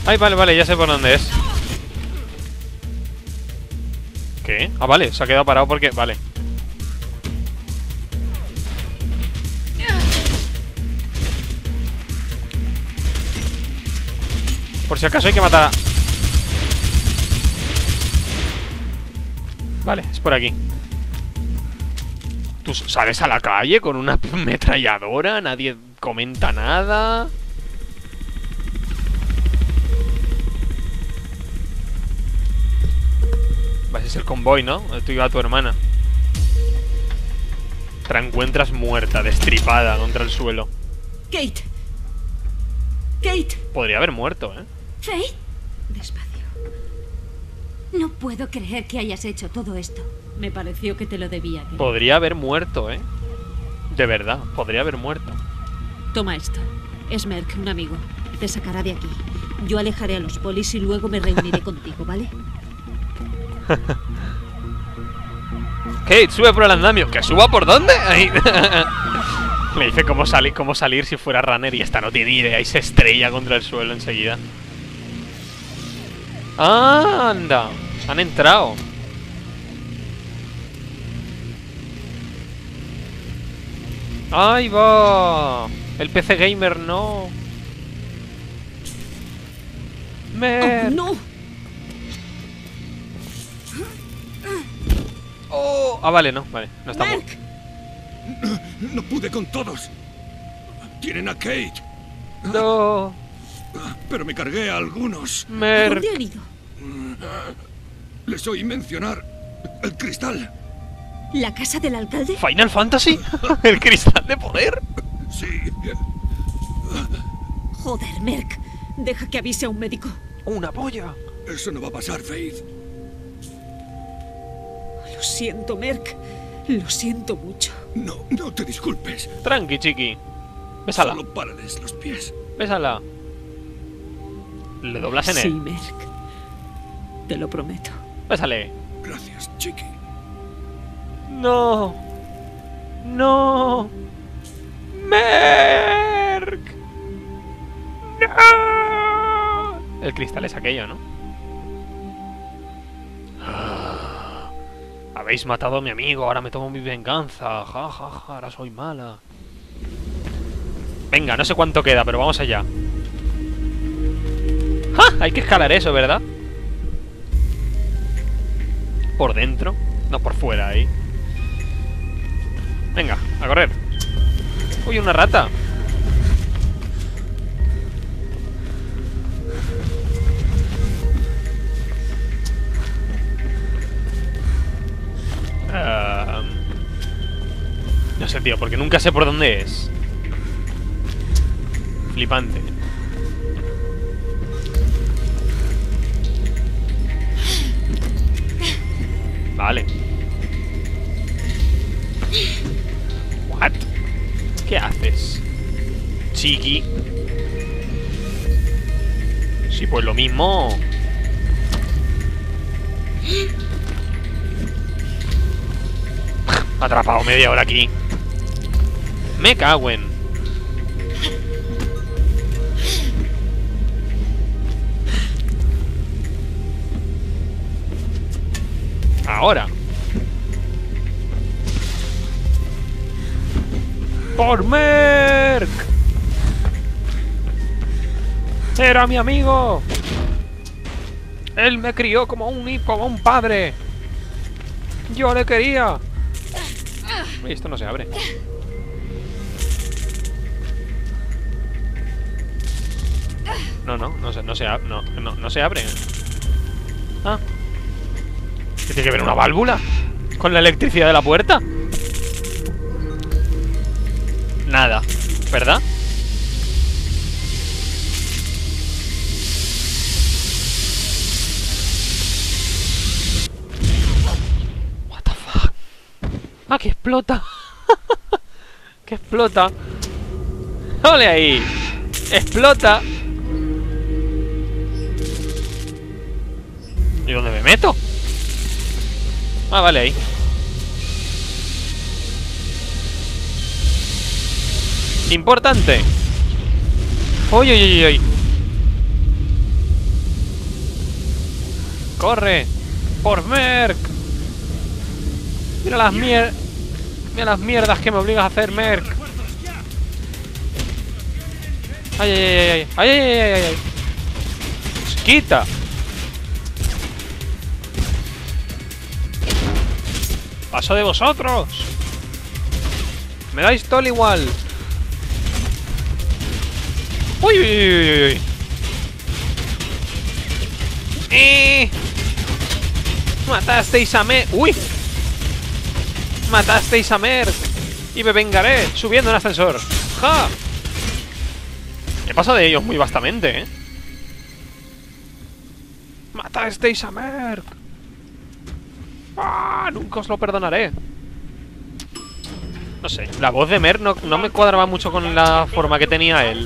Ay, vale, vale, ya sé por dónde es. ¿Qué? Ah, vale, se ha quedado parado porque... Vale. Por si acaso hay que matar a... Vale, es por aquí. Tú sales a la calle con una ametralladora, nadie comenta nada. Ese es el convoy, ¿no? Tú iba a tu hermana. Te la encuentras muerta, destripada contra el suelo. Kate. Kate. Podría haber muerto, ¿eh? Faith. Despacio. No puedo creer que hayas hecho todo esto. Me pareció que te lo debía. Kate. Podría haber muerto, ¿eh? De verdad, podría haber muerto. Toma esto. Es Merck, un amigo. Te sacará de aquí. Yo alejaré a los polis y luego me reuniré contigo, ¿vale? Kate, sube por el andamio. ¿Que suba por dónde? Ahí. Le dice cómo, sali cómo salir si fuera runner y esta no tiene idea y se estrella contra el suelo enseguida. ¡Anda! Han entrado. ¡Ahí va! El P C Gamer no. ¡Mer! Oh, ¡no! Oh, ah, vale, no, vale, no estamos. Merck. No, no pude con todos. Tienen a Kate. No. Pero me cargué a algunos. Merck. ¿Dónde han ido? Les oí mencionar el cristal. ¿La casa del alcalde? ¿Final Fantasy? ¿El cristal de poder? Sí. Joder, Merck. Deja que avise a un médico. Una polla. Eso no va a pasar, Faith. Lo siento, Merck. Lo siento mucho. No, no te disculpes. Tranqui, chiqui. Bésala. Solo párales los pies. Bésala. Le doblas en él. Sí, Merck. Te lo prometo. Bésale. Gracias, chiqui. No. No. Merck. No. El cristal es aquello, ¿no? Habéis matado a mi amigo, ahora me tomo mi venganza. Ja, ja, ja, ahora soy mala. Venga, no sé cuánto queda, pero vamos allá. ¡Ja! Hay que escalar eso, ¿verdad? Por dentro, no por fuera ahí. Venga, a correr. Uy, una rata. Uh, no sé, tío, porque nunca sé por dónde es. Flipante. Vale. What? ¿Qué haces? Chiqui. Sí, pues lo mismo. Me ha atrapado media hora aquí. Me cago en. Ahora. ¡Por Merck! ¡Era mi amigo! Él me crió como un, como un padre. Yo le quería. Uy, esto no se abre. No, no, no se, no se, ab no, no, no se abre. Ah. ¿Qué tiene que ver una válvula? ¿Con la electricidad de la puerta? Nada, ¿verdad? What the fuck? Ah, que explota. Que explota. ¡Ole ahí! ¡Explota! ¿Y dónde me meto? Ah, vale, ahí. Importante. Uy, uy, uy, uy. ¡Corre! ¡Por Merc! Mira las mier... Mira las mierdas que me obligas a hacer, Merc. ¡Ay, ay, ay, ay! ¡Ay, ay, ay, ay, ay! ¡Quita! ¡Paso de vosotros! ¡Me dais todo igual! ¡Uy, uy, uy, uy! ¡Eh! ¡Matasteis a Merc! ¡Uy! ¡Matasteis a Merc! Y me vengaré subiendo en ascensor. ¡Ja! He pasado de ellos muy vastamente, ¿eh? ¡Matasteis a Merc! ¡Ah! Nunca os lo perdonaré. No sé, la voz de Merc no, no me cuadraba mucho con la forma que tenía él.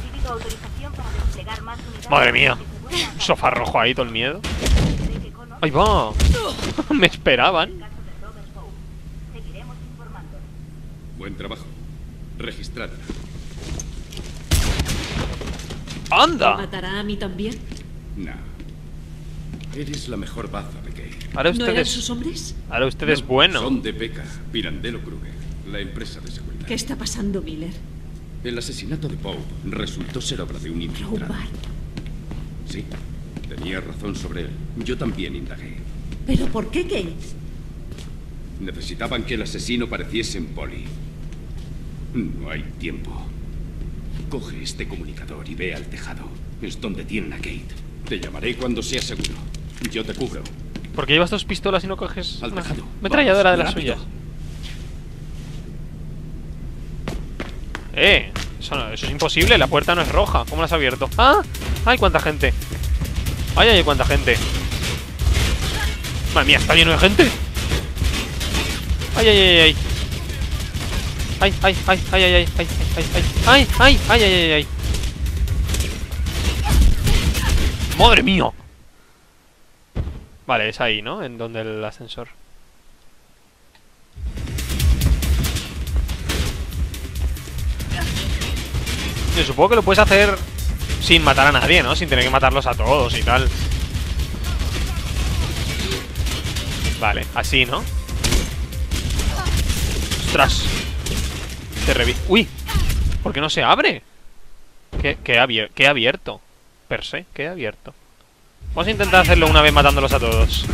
Madre mía. Un sofá rojo ahí, todo el miedo. ¡Ahí va! Me esperaban. Buen trabajo. Registrada. ¡Anda! ¿Matará a mí también? No. Eres la mejor baza de Kate. Ahora ¿No usted eran es... sus hombres? Ahora usted es bueno. Son de P K, Pirandello Kruger, la empresa de seguridad. ¿Qué está pasando, Miller? El asesinato de Pope resultó ser obra de un infiltrado. Bart. Sí, tenía razón sobre él. Yo también indagué. ¿Pero por qué Kate? Necesitaban que el asesino pareciese en Polly. No hay tiempo. Coge este comunicador y ve al tejado. Es donde tienen a Kate. Te llamaré cuando sea seguro. Yo te cubro. ¿Por qué llevas dos pistolas y no coges Al una tejado. metralladora de las Rápido. suyas? Eh, eso, no, eso es imposible, la puerta no es roja. ¿Cómo la has abierto? ¡Ah! ¡Ay, cuánta gente! ¡Ay, ay, cuánta gente! ¡Madre mía, está lleno de gente! ¡Ay, ay, ay, ay! ¡Ay, ay, ay, ay, ay, ay, ay, ay, ay, ay, ay, ay, ay, ay, ay! ¡Madre mía! Vale, es ahí, ¿no? En donde el ascensor. Yo supongo que lo puedes hacer sin matar a nadie, ¿no? Sin tener que matarlos a todos y tal. Vale, así, ¿no? ¡Ostras! Te revi... ¡Uy! ¿Por qué no se abre? ¿Qué, qué, abier ¿Qué abierto? Per se, ¿qué abierto? Vamos a intentar hacerlo una vez matándolos a todos.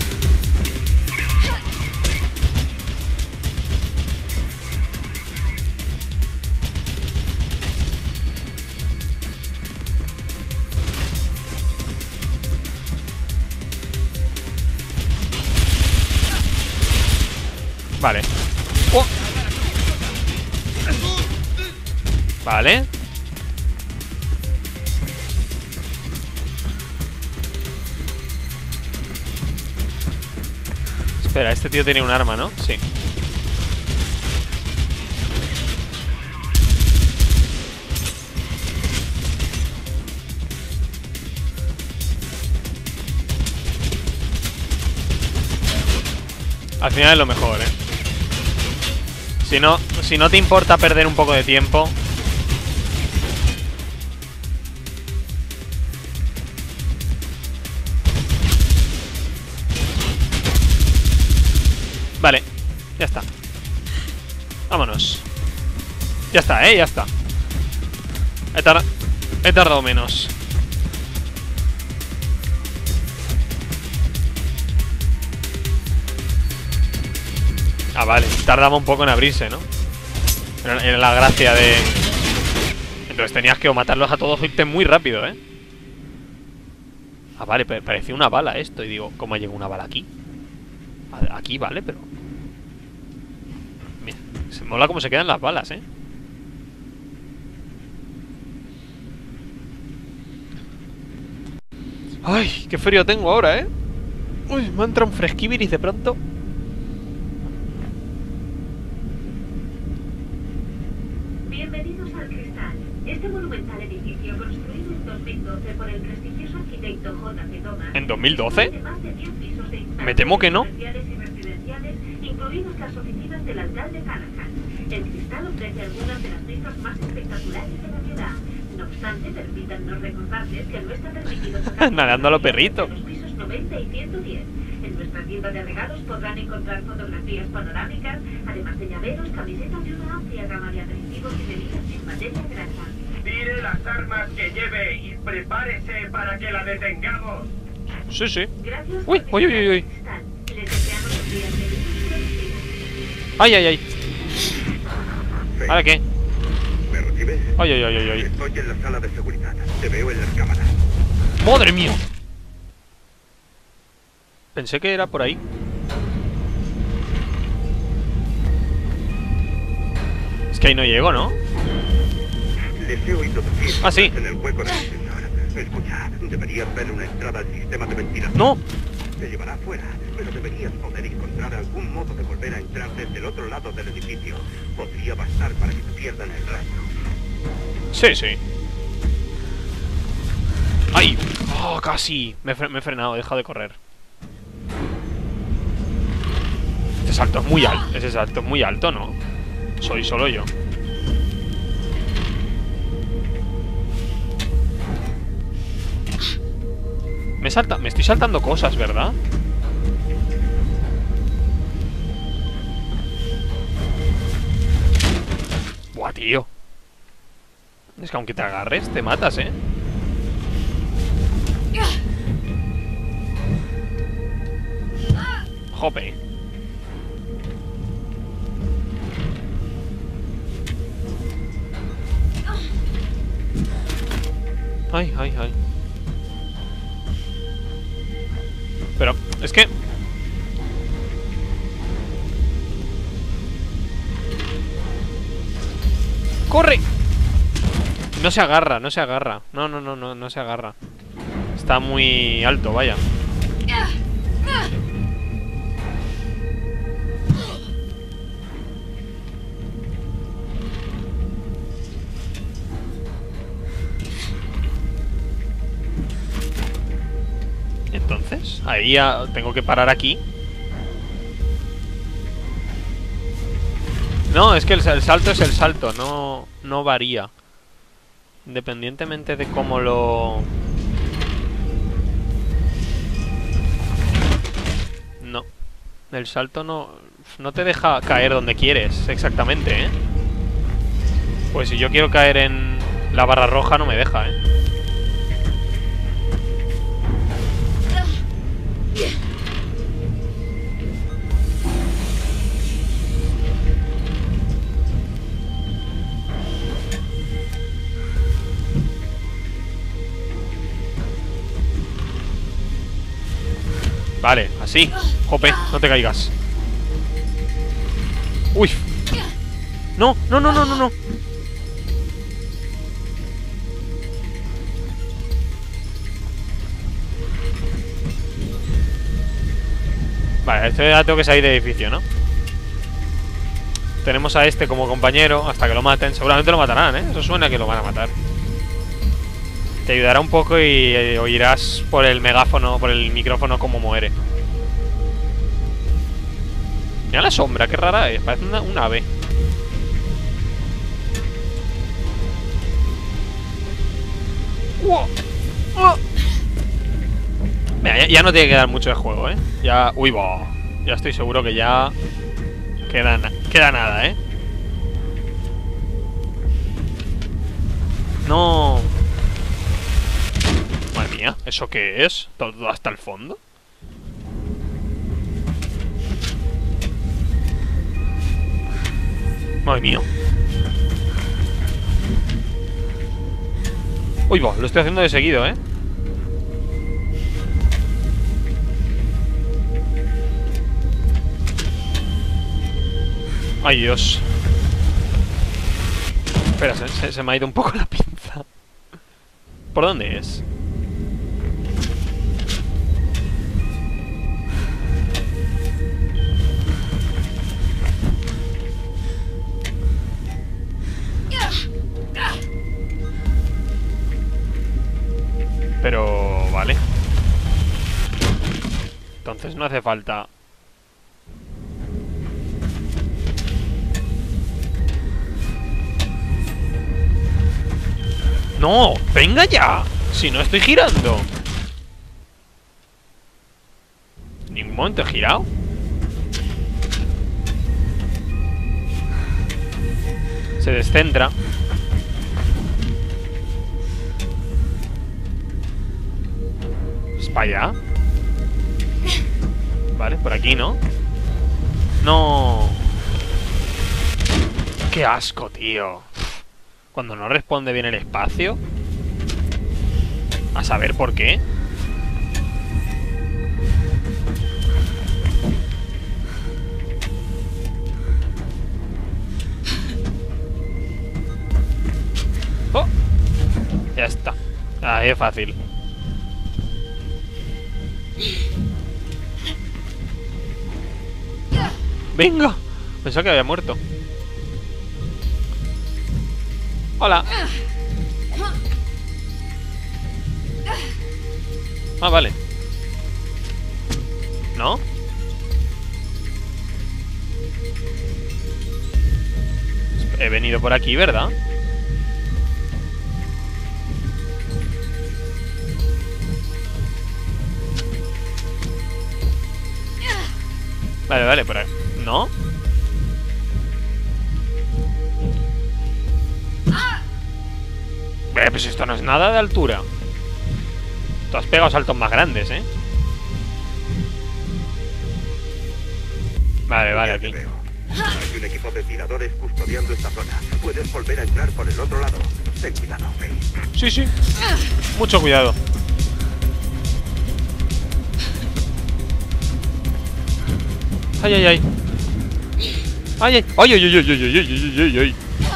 Vale. Oh. Vale. Espera, este tío tiene un arma, ¿no? Sí. Al final es lo mejor, ¿eh? Si no, si no te importa perder un poco de tiempo. Vale, ya está. Vámonos. Ya está, ¿eh? Ya está. He, tar he tardado menos. Ah, vale, tardaba un poco en abrirse, ¿no? Era, era la gracia de... Entonces tenías que o matarlos a todos irte muy rápido, ¿eh? Ah, vale, parecía una bala esto. Y digo, ¿cómo llegó una bala aquí? Aquí, vale, pero... Mira, se mola cómo se quedan las balas, ¿eh? Ay, qué frío tengo ahora, ¿eh? Uy, me entra un fresquibiris de pronto. Bienvenidos al Cristal. Este monumental edificio construido en dos mil doce por el prestigioso arquitecto J P Thomas. ¿En dos mil doce? Más de diez pisos de Me temo que no. comerciales y residenciales, incluidas las oficinas del alcalde Callahan. El Cristal ofrece algunas de las vistas más espectaculares de la ciudad. No obstante, permítanos recordarles que no está permitido sacar nadando a lo perrito. los pisos noventa y ciento diez. la tienda de regalos podrán encontrar fotografías panorámicas, además de llaveros, camisetas y una amplia gama de aperitivos y bebidas sin materia grasa. Tire las armas que lleve y prepárese para que la detengamos. Sí, sí. Gracias. Uy, uy, uy, uy. Les deseamos un día feliz y próspero. Ay, ay, ay. ¿Ahora qué? ¿Me recibes? Ay, ay, ay, ay, ay. Estoy en la sala de seguridad. Te veo en las cámaras. ¡Madre mía! Pensé que era por ahí. Es que ahí no llego, ¿no? Les he oído decir Ah, sí. en el hueco del ascensor. Escucha, deberías ver una entrada al sistema de ventilación. ¡No! Te llevará afuera, pero deberías poder encontrar algún modo de volver a entrar desde el otro lado del edificio. Podría bastar para que te pierdan el rastro. Sí, sí. ¡Ay! ¡Oh, casi! Me he, fre me he frenado, he dejado de correr. Este salto es muy alto. Ese salto es muy alto, ¿no? Soy solo yo. Me salta, me estoy saltando cosas, ¿verdad? Buah, tío. Es que aunque te agarres, te matas, ¿eh? Jope. Ay, ay, ay. Pero, es que... ¡Corre! No se agarra, no se agarra. No, no, no, no, no se agarra. Está muy alto, vaya. Entonces, ahí ya tengo que parar aquí. No, es que el, el salto es el salto, no, no varía. Independientemente de cómo lo... No. El salto no... No te deja caer donde quieres, exactamente, ¿eh? Pues si yo quiero caer en la barra roja no me deja, ¿eh? Vale, así. Jope, no te caigas. Uy. No, no, no, no, no, no. Vale, esto ya tengo que salir de edificio, ¿no? Tenemos a este como compañero hasta que lo maten. Seguramente lo matarán, ¿eh? Eso suena que lo van a matar. Te ayudará un poco y eh, oirás por el megáfono, por el micrófono cómo muere. Mira la sombra, qué rara es. Parece una, un ave. ¡Wow! ¡Oh! Mira, ya, ya no tiene que quedar mucho de juego, ¿eh? Ya... Uy, va. Ya estoy seguro que ya... Queda, na queda nada, ¿eh? No... Madre mía, ¿eso qué es? ¿Todo hasta el fondo? Madre mía. Uy, va, lo estoy haciendo de seguido, ¿eh? Ay, Dios. Espera, se, se, se me ha ido un poco la pinza. ¿Por dónde es? Pero... vale. Entonces no hace falta... ¡No! ¡Venga ya! Si no estoy girando. ¿En ningún momento he girado? Se descentra. ¿Es para allá? Vale, por aquí, ¿no? ¡No! ¡Qué asco, tío! Cuando no responde bien el espacio. A saber por qué. ¡Oh! Ya está. Ahí es fácil. ¡Venga! Pensaba que había muerto. Hola. Ah, vale. ¿No? He venido por aquí, ¿verdad? Vale, vale, por ahí. ¿No? Eh, pues esto no es nada de altura. Tú has pegado saltos más grandes, ¿eh? Vale, vale, aquí. Hay un equipo de tiradores custodiando esta zona. Puedes volver a entrar por el otro lado. Ten cuidado, Faith. Sí, sí. Mucho cuidado. Ay, ay, ay. Ay, ay. Ay, ay, ay, ay, ay, ay, ay, ay, ay.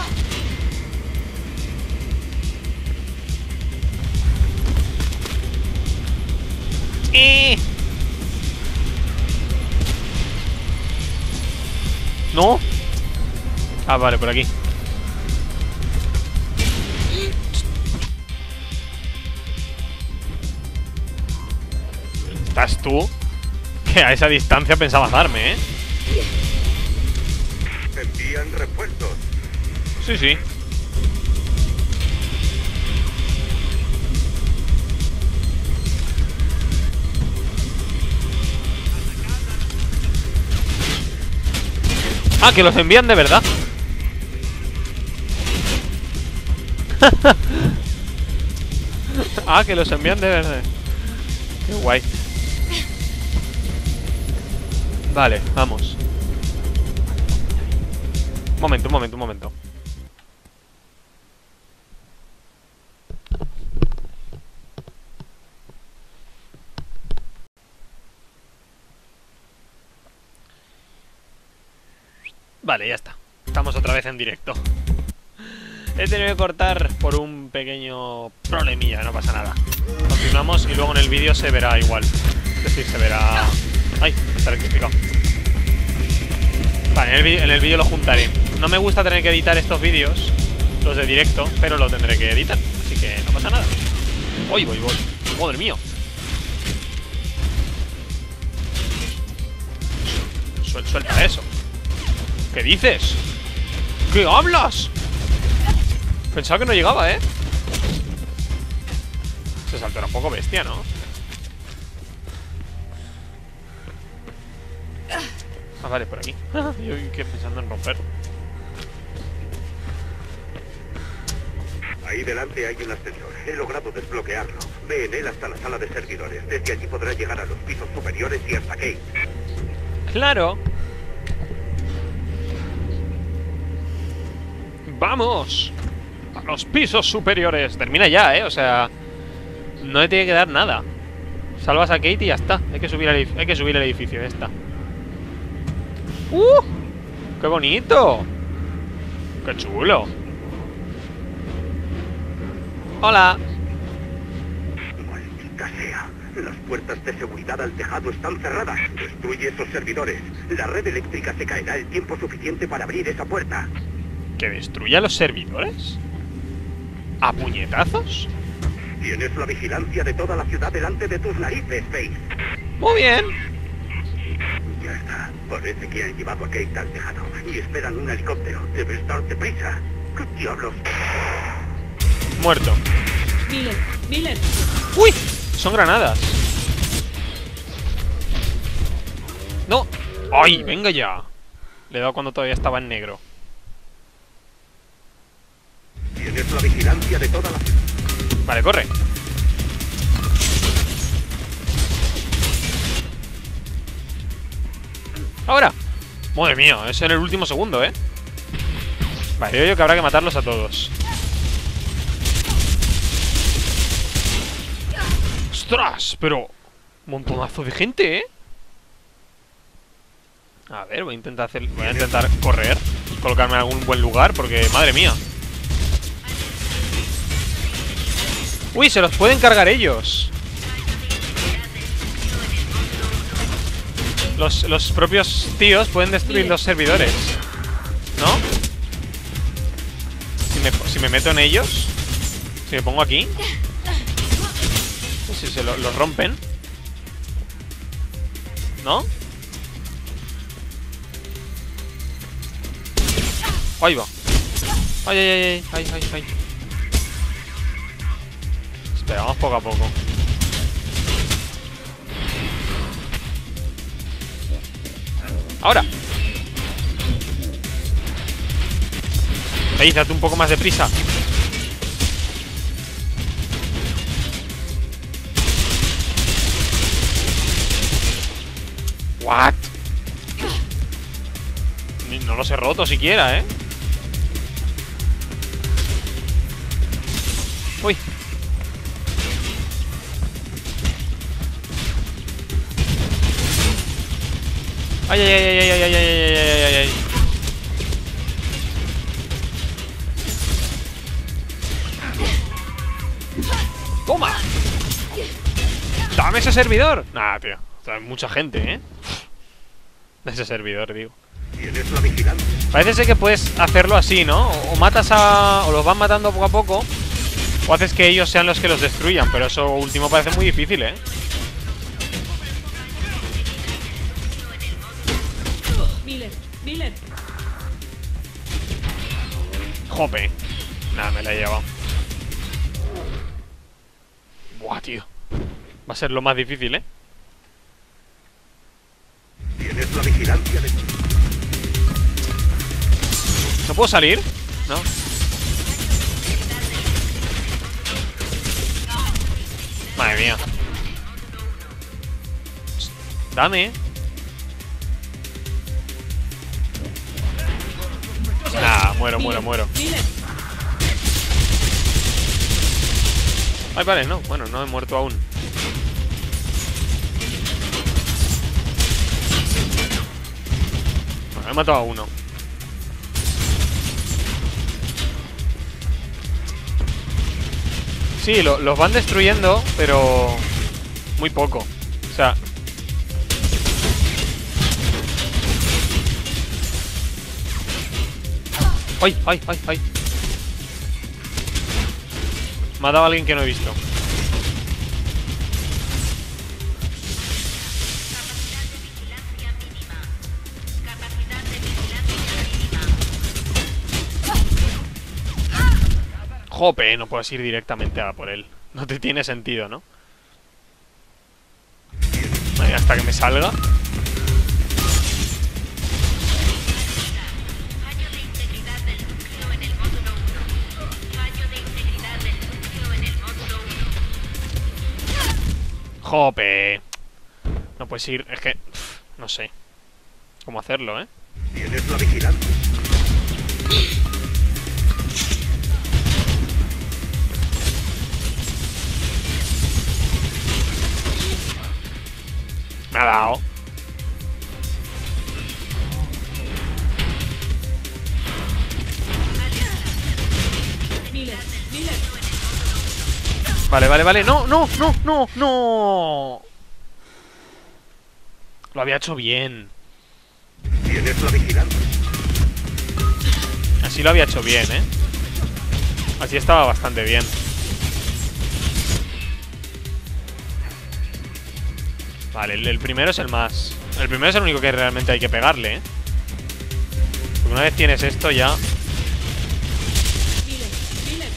Eh. No. Ah, vale, por aquí. ¿Estás tú? Que a esa distancia pensabas darme, ¿eh? Envían refuerzos. Sí, sí. Ah, que los envían de verdad. Ah, que los envían de verdad. Qué guay. Vale, vamos. Un momento, un momento, un momento. Vale, ya está. Estamos otra vez en directo. He tenido que cortar por un pequeño problemilla, no pasa nada. Continuamos y luego en el vídeo se verá igual. Es decir, se verá... ¡Ay! Está rectificado. Vale, en el vídeo lo juntaré. No me gusta tener que editar estos vídeos, los de directo, pero lo tendré que editar. Así que no pasa nada. ¡Uy, voy, voy! ¡Madre mía! Suel suelta eso. ¿Qué dices? ¿Qué hablas? Pensaba que no llegaba, ¿eh? Ese salto era un poco bestia, ¿no? Ah, vale, por aquí. Yo que pensando en romper. Ahí delante hay un ascensor. He logrado desbloquearlo. Ve en él hasta la sala de servidores. Desde allí podrás llegar a los pisos superiores y hasta Kate. ¡Claro! ¡Vamos! A los pisos superiores. Termina ya, ¿eh? O sea... No le tiene que dar nada. Salvas a Kate y ya está. Hay que subir el, hay que subir el edificio, ya está. ¡Uh! ¡Qué bonito! ¡Qué chulo! ¡Hola! Maldita sea. Las puertas de seguridad al tejado están cerradas. Destruye esos servidores. La red eléctrica se caerá el tiempo suficiente para abrir esa puerta. ¿Que destruya los servidores? ¿A puñetazos? Tienes la vigilancia de toda la ciudad delante de tus narices, Faith. Muy bien. Ya está. Parece que han llevado a Kate al tejado y esperan un helicóptero. Debes darte prisa. ¿Qué diablos? Muerto. Miller, Miller. ¡Uy! Son granadas. ¡No! ¡Ay! ¡Venga ya! Le he dado cuando todavía estaba en negro. Tienes la vigilancia de toda la... Vale, corre. ¡Ahora! Madre mía, es en el último segundo, ¿eh? Vale, yo creo que habrá que matarlos a todos. ¡Ostras! Pero... montonazo de gente, ¿eh? A ver, voy a intentar hacer... Voy a intentar correr y colocarme en algún buen lugar, porque... ¡Madre mía! ¡Uy! Se los pueden cargar ellos. Los, los propios tíos pueden destruir los servidores, ¿no? Si me, si me meto en ellos, si me pongo aquí, pues si se lo, los rompen, ¿no? Ahí va. Ay, ay, ay, ay, ay, ay. Espera, vamos poco a poco. Ahora. Ahí, date un poco más de prisa. What? No los he roto siquiera, ¿eh? Uy. Ay, ay, ay, ay, ay, ay, ay, ay, ay, ay, ay. ¡Toma! ¡Dame ese servidor! Nah, tío. Hay mucha gente, ¿eh? Ese servidor, digo. Tienes la vigilancia. Parece ser que puedes hacerlo así, ¿no? O matas a... o los van matando poco a poco, o haces que ellos sean los que los destruyan. Pero eso último parece muy difícil, ¿eh? Miller, Miller. Jope. Nada, me la he llevado. Buah, tío. Va a ser lo más difícil, ¿eh? Tienes la vigilancia de... ¿No puedo salir? No. Madre mía. Dame. Nah, muero, muero, muero. Ay, vale, no. Bueno, no he muerto aún. Bueno, he matado a uno. Sí, lo, los van destruyendo, pero muy poco. O sea... ¡Ay, ay, ay, ay! Me ha dado a alguien que no he visto. Jope, no puedes ir directamente a por él. No te tiene sentido, ¿no? Vale, hasta que me salga. Jope. No puedes ir, es que... Pff, no sé cómo hacerlo, ¿eh? Tienes la vigilancia. Me ha dado. Miller, Miller. Vale, vale, vale. No, no, no, no, no. Lo había hecho bien. Tienes la vigilancia. Así lo había hecho bien, ¿eh? Así estaba bastante bien. Vale, el, el primero es el más... El primero es el único que realmente hay que pegarle, ¿eh? Porque una vez tienes esto ya... Miller, Miller.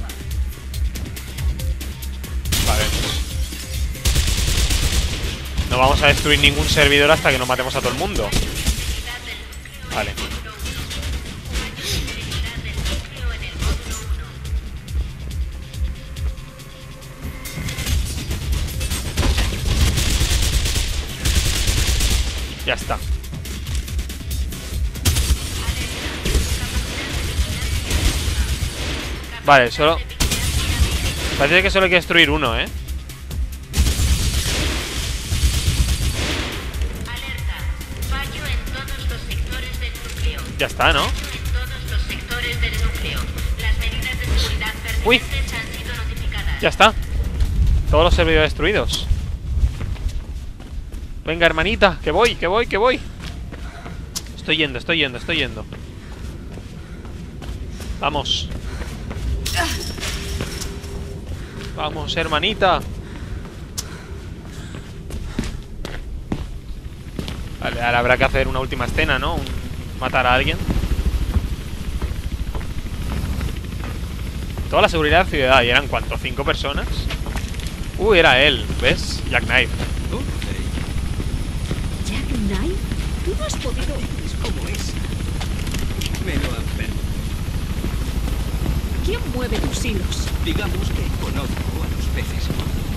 Vale. No vamos a destruir ningún servidor hasta que no matemos a todo el mundo. Vale. Ya está. Vale, solo... Parece que solo hay que destruir uno, ¿eh? Ya está, ¿no? Uy. Ya está. Todos los servidores destruidos. Venga, hermanita, que voy, que voy, que voy. Estoy yendo, estoy yendo, estoy yendo. Vamos. Vamos, hermanita. Vale, ahora habrá que hacer una última escena, ¿no? Un... matar a alguien. Toda la seguridad de la ciudad. ¿Y eran cuánto? ¿Cinco personas? Uy, era él, ¿ves? Jack Knife. ¿Jack Knife? ¿Tú no has podido...? Es como esa. Me lo adverto. ¿Quién mueve tus hilos? Digamos que conozco a los peces.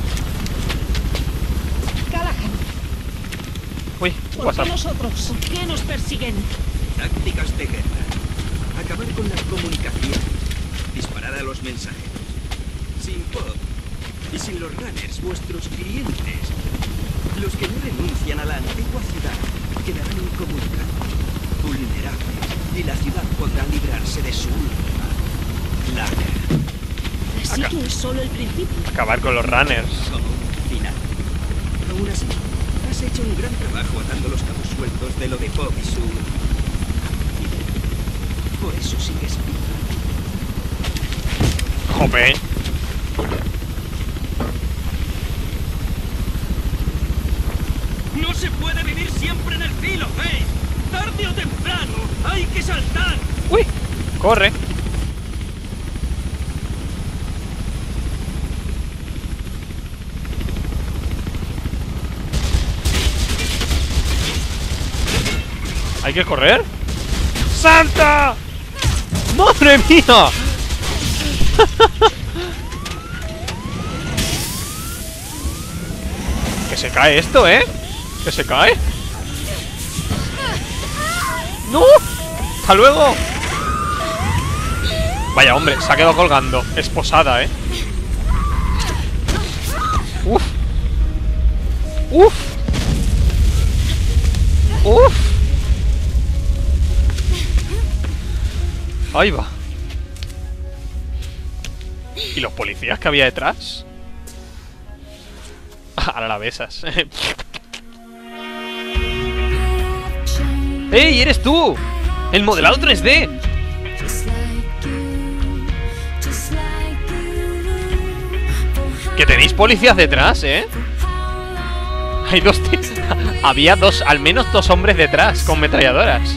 Callahan. Uy, ¿Por WhatsApp. qué nosotros? ¿Por qué nos persiguen? Tácticas de guerra. Acabar con la comunicación. Disparar a los mensajeros. Sin pod y sin los runners, vuestros clientes. Los que no renuncian a la antigua ciudad quedarán incomunicados, vulnerables, y la ciudad podrá librarse de su última plaga. Así Acá. que es solo el principio. Acabar con los runners. Como un final. Aún así, has hecho un gran trabajo atando los cabos sueltos de lo de Bob y su... Por eso sigues vivo. Jope. No se puede vivir siempre en el filo, ¿eh? Tarde o temprano hay que saltar. Uy, corre. ¿Hay que correr? ¡Salta! ¡Madre mía! Que se cae esto, ¿eh? Que se cae. ¡No! ¡Hasta luego! Vaya, hombre, se ha quedado colgando. Esposada, ¿eh? ¡Uf! ¡Uf! ¡Uf! Ahí va. ¿Y los policías que había detrás? Ahora la besas. ¡Ey! ¡Eres tú! ¡El modelado tres D! Que tenéis policías detrás, ¿eh? Hay dos... Había dos, al menos dos hombres detrás con metralladoras.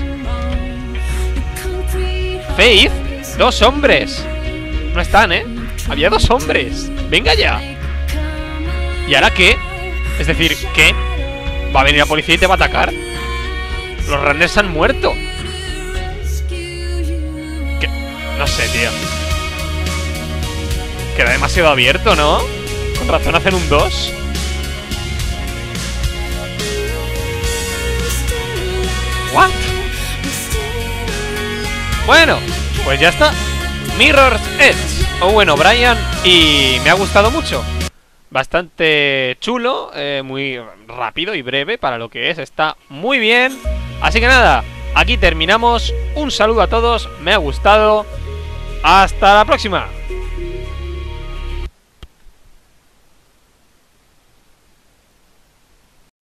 Faith, dos hombres. No están, ¿eh? Había dos hombres. Venga ya. ¿Y ahora qué? Es decir, ¿qué? ¿Va a venir la policía y te va a atacar? Los runners han muerto. ¿Qué? No sé, tío. Queda demasiado abierto, ¿no? Con razón hacen un dos. ¿What? Bueno, pues ya está. Mirror's Edge. Owen O'Brien. Y me ha gustado mucho. Bastante chulo, eh, muy rápido y breve para lo que es. Está muy bien. Así que nada, aquí terminamos. Un saludo a todos, me ha gustado. Hasta la próxima.